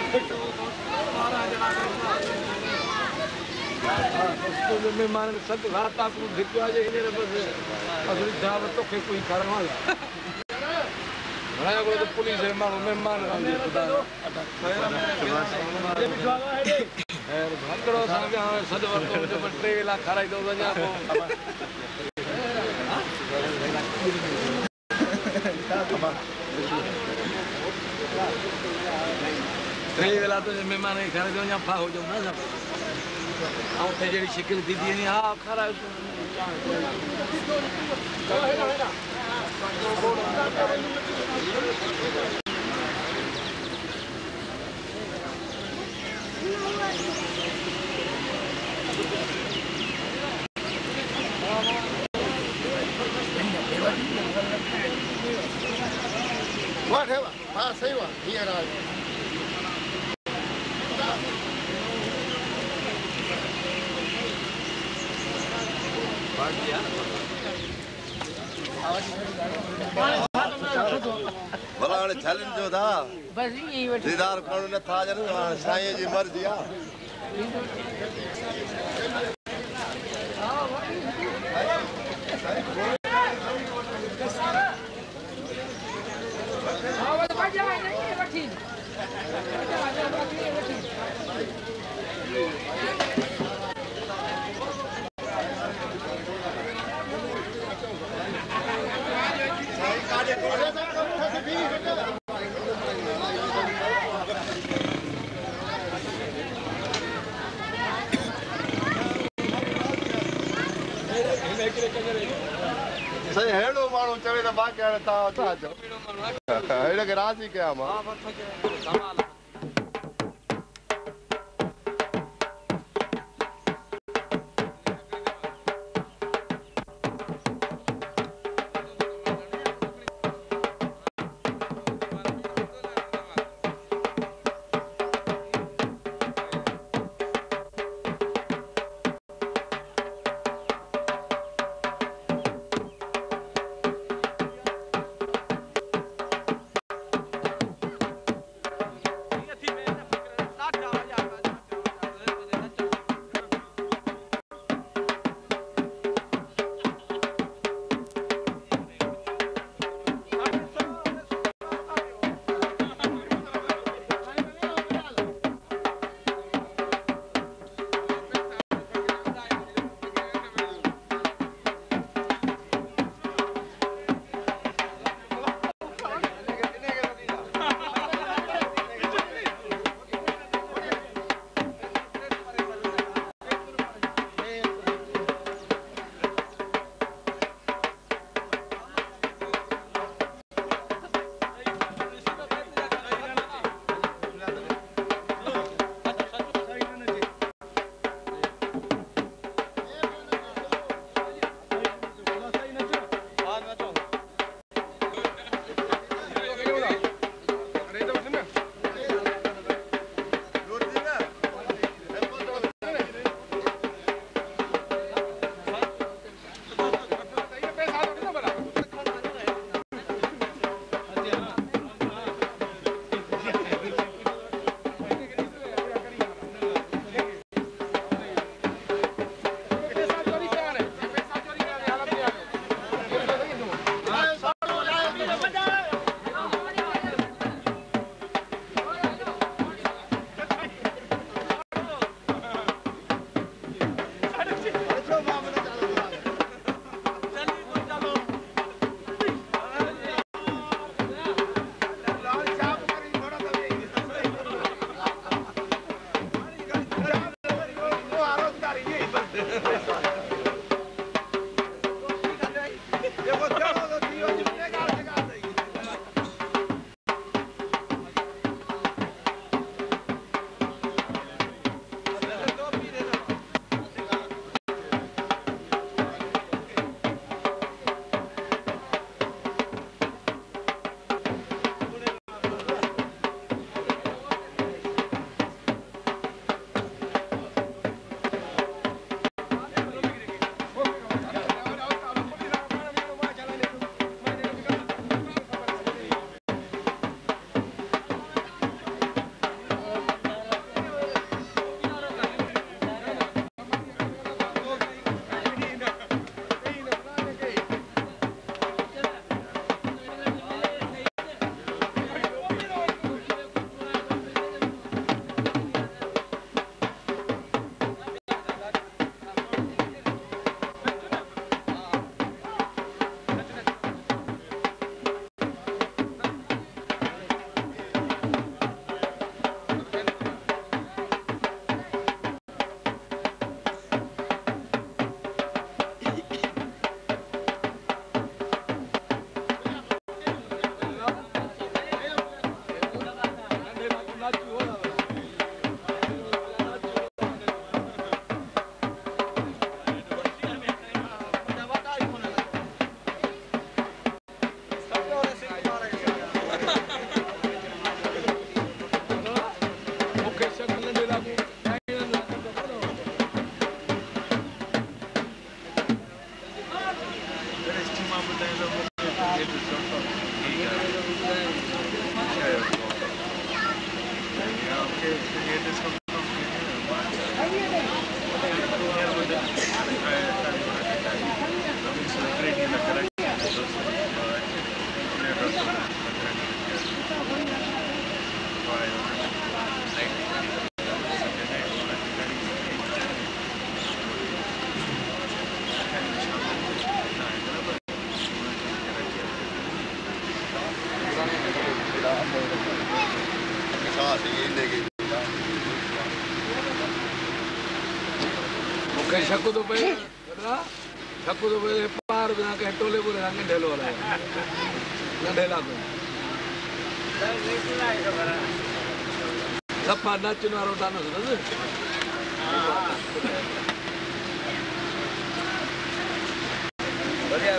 Speaker 7: उसको में मान सब रात आपको धिक्वा जे इने बस असली दावत तो कोई कारण वाला बड़ा को तो पुलिस है मानो मेहमान आंदी खुदा ये बिठवावा है यार भंगड़ो सागे हमें सद वर्तो जो ट्रे वेला खराई दो वजा को ट्रे वेला तो मेहमान खराई दो या फा हो जो ना सब आउं थे जेडी शिकिल दीदी ने हां खरा
Speaker 2: वाह है वाह हां सही वाह हियर आ भला हाणे छलनि जो था
Speaker 5: बस यही वठी
Speaker 2: दीदार करण नथा अचनि हाणे साईं जी मर्ज़ी आहे सही हेड़ो माण्हू चवे त बाक़ी हाणे तव्हां छा चओ हेड़े खे राज़ी कयां मां
Speaker 1: मूंखे शक थो पए शक थो पए पार बिना कंहिं टोले ॿोले सां नंढेलो हलायो नंढेला सफ़ा नचनि वारो कान अथसि बढ़िया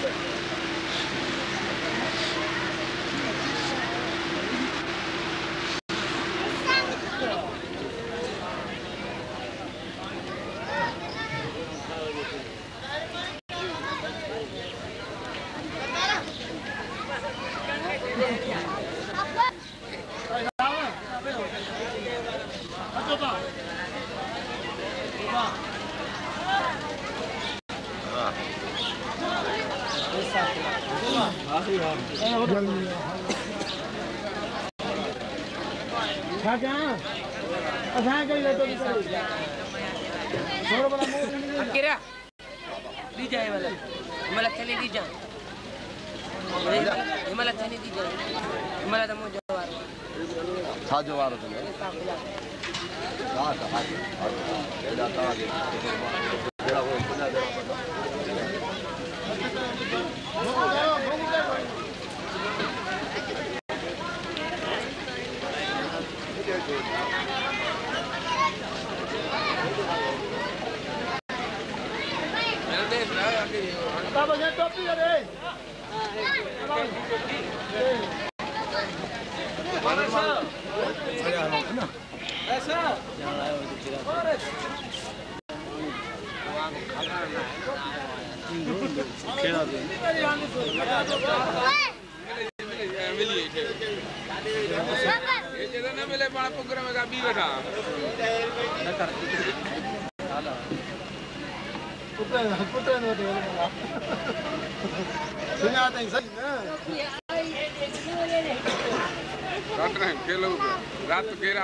Speaker 1: रात घेरा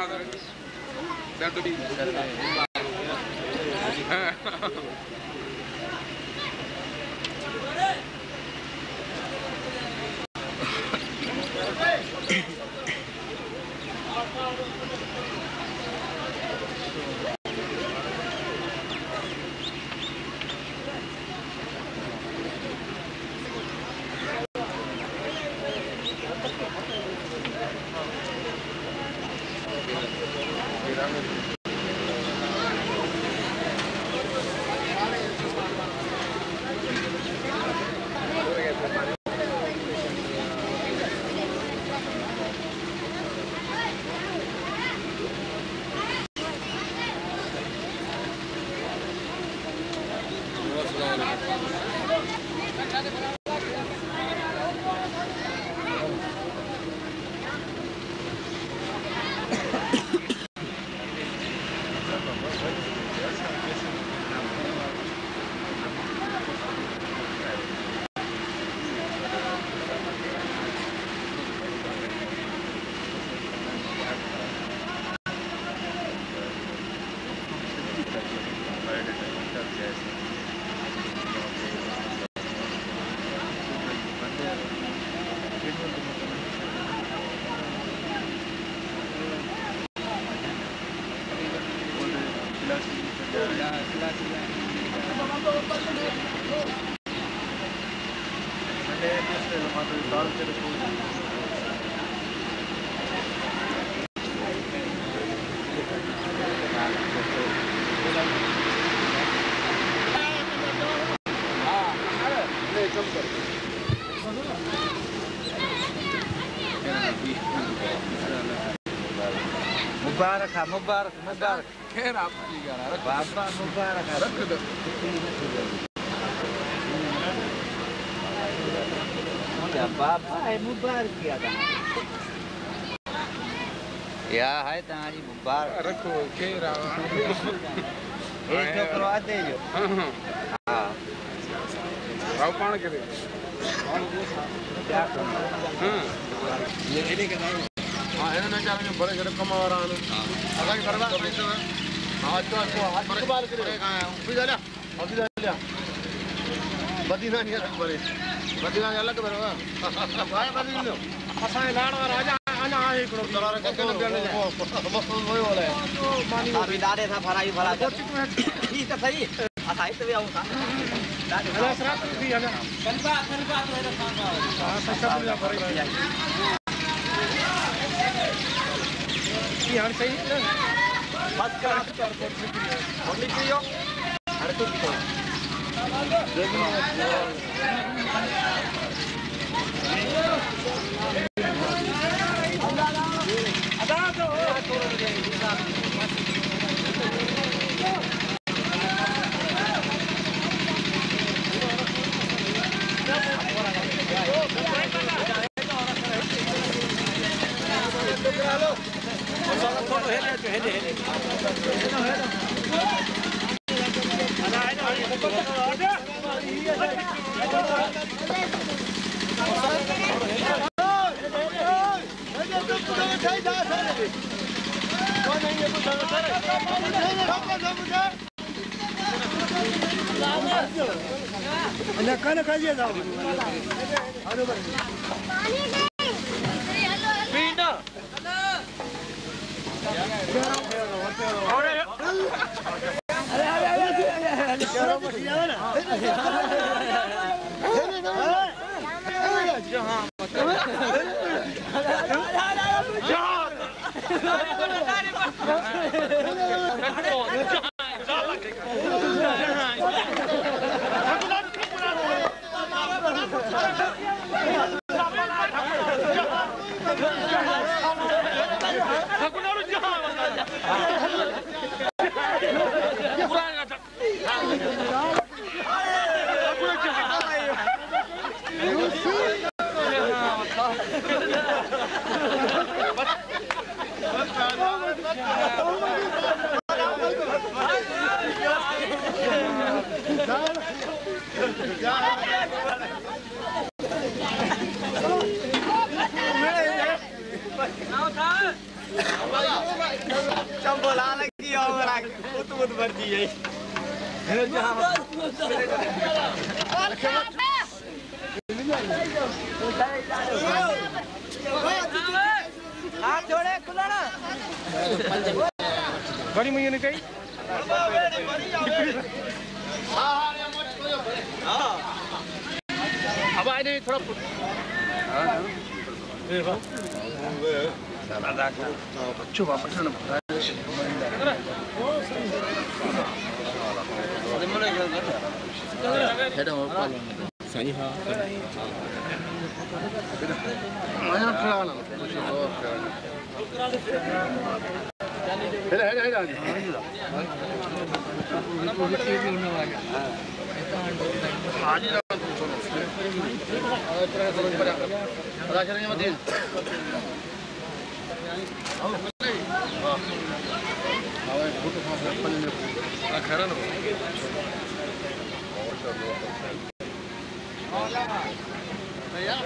Speaker 1: मुबारक है मुबारक मुबारक खैर आपकी बाबा मुबारक रख दो क्या बाबा है मुबारक किया था या है तारी मुबारक रखो खैर एक तो करवा दे जो हां राव पाण करे क्या करना हां ये इने के नाम हां है ना चाहे बड़े बड़े कमा वाला है अगर करवा हां तो हाथ बार करे कहां है भी जा अभी जा लिया बदीना नहीं अलग बड़े बदीना अलग बरवा भाई बदीना असा लाण वाला आजा
Speaker 4: अञा आहे हिकिड़ो
Speaker 2: मक़सदु वियो हले
Speaker 3: अभी ॾाढे सां भराई भरा ठीक है सही असां हिते विया था
Speaker 4: हला सरात थी हला
Speaker 3: कलबा कलबा तो है खाना
Speaker 4: हां सब जा भराई ये हर सही है
Speaker 3: बस कर होली पियो हर तो पियो अदा तो
Speaker 4: अल्लाह खाना खाइए जाओ
Speaker 3: पीना चंबोला लगी और उत उत भर दी है हाथ जोड़े खुलाना
Speaker 4: बड़ी मुझे नहीं कही अब आए नहीं थोड़ा बच्चों वापस ना सही हाँ
Speaker 2: आया खिलाना हेला हेला हेला आज ना राजनीति में दिन आवे फोटो फास्ट पन्ने में आ खरा ना भैया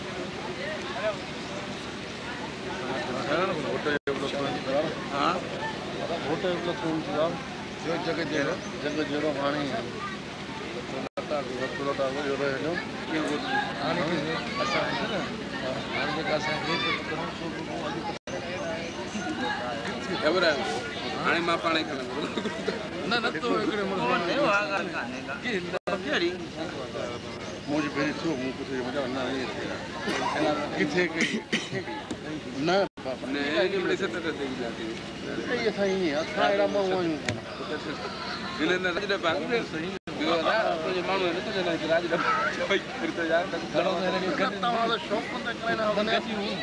Speaker 2: खरा ना फोटो हां फोटो एक कौन सा जो जगह दे जगह जेरो पानी है तो थोड़ा सा जो रहे जो ये वो आने के ऐसा है ना आने के कैसा है तो एवरा आने मा पानी का ना ना तो एकड़े मुझे
Speaker 3: वागा खाने का केड़ी
Speaker 2: मुझे भेज तो मुझे कुछ मजा ना नहीं किथे के ना
Speaker 7: ने ये बड़े से तक देगी जाती
Speaker 2: है ये सही है था एड़ा मैं हूं
Speaker 7: दिले ने राज बाग ने सही दियो ना तो ये मानो ने तो ना राज भाई फिर तो यार घणो ने
Speaker 2: करता वाला शौक को करना होने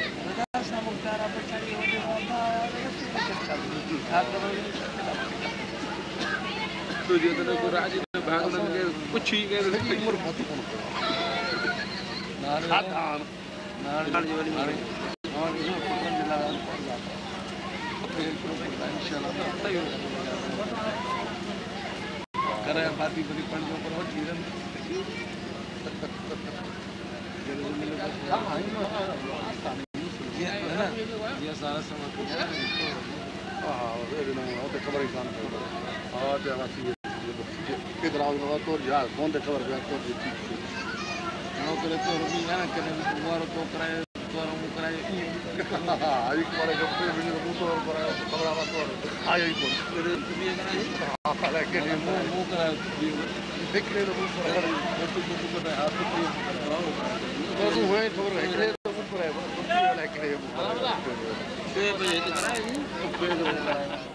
Speaker 7: तो जो तो को राज भाग ने कुछ ही के
Speaker 2: उम्र बहुत कौन ना
Speaker 3: नाल जो वाली मारे
Speaker 2: और जो पकड़ मिला इंशाल्लाह करे बाती बड़ी पण जो पर जीवन ये सारा समय हां वेरे ना वो तो खबर ही कान हां ते वासी के दराव में तो यार कौन ते खबर गया तो ठीक नो करे तो रुपी ना करे मुआरो तो कराए तो कराए आई तुम्हारे जब पे भी मुंह तो और कराया खबरा मत और आई ही बोल मेरे ये कराई हां साला के लिए मुंह मुंह कराया देख ले तो मुंह कराया तो तो को तो हाथ पे तो तू है तो रह ले तो मुंह कराया तो वाला के लिए मुंह कराया छह बजे कराया जी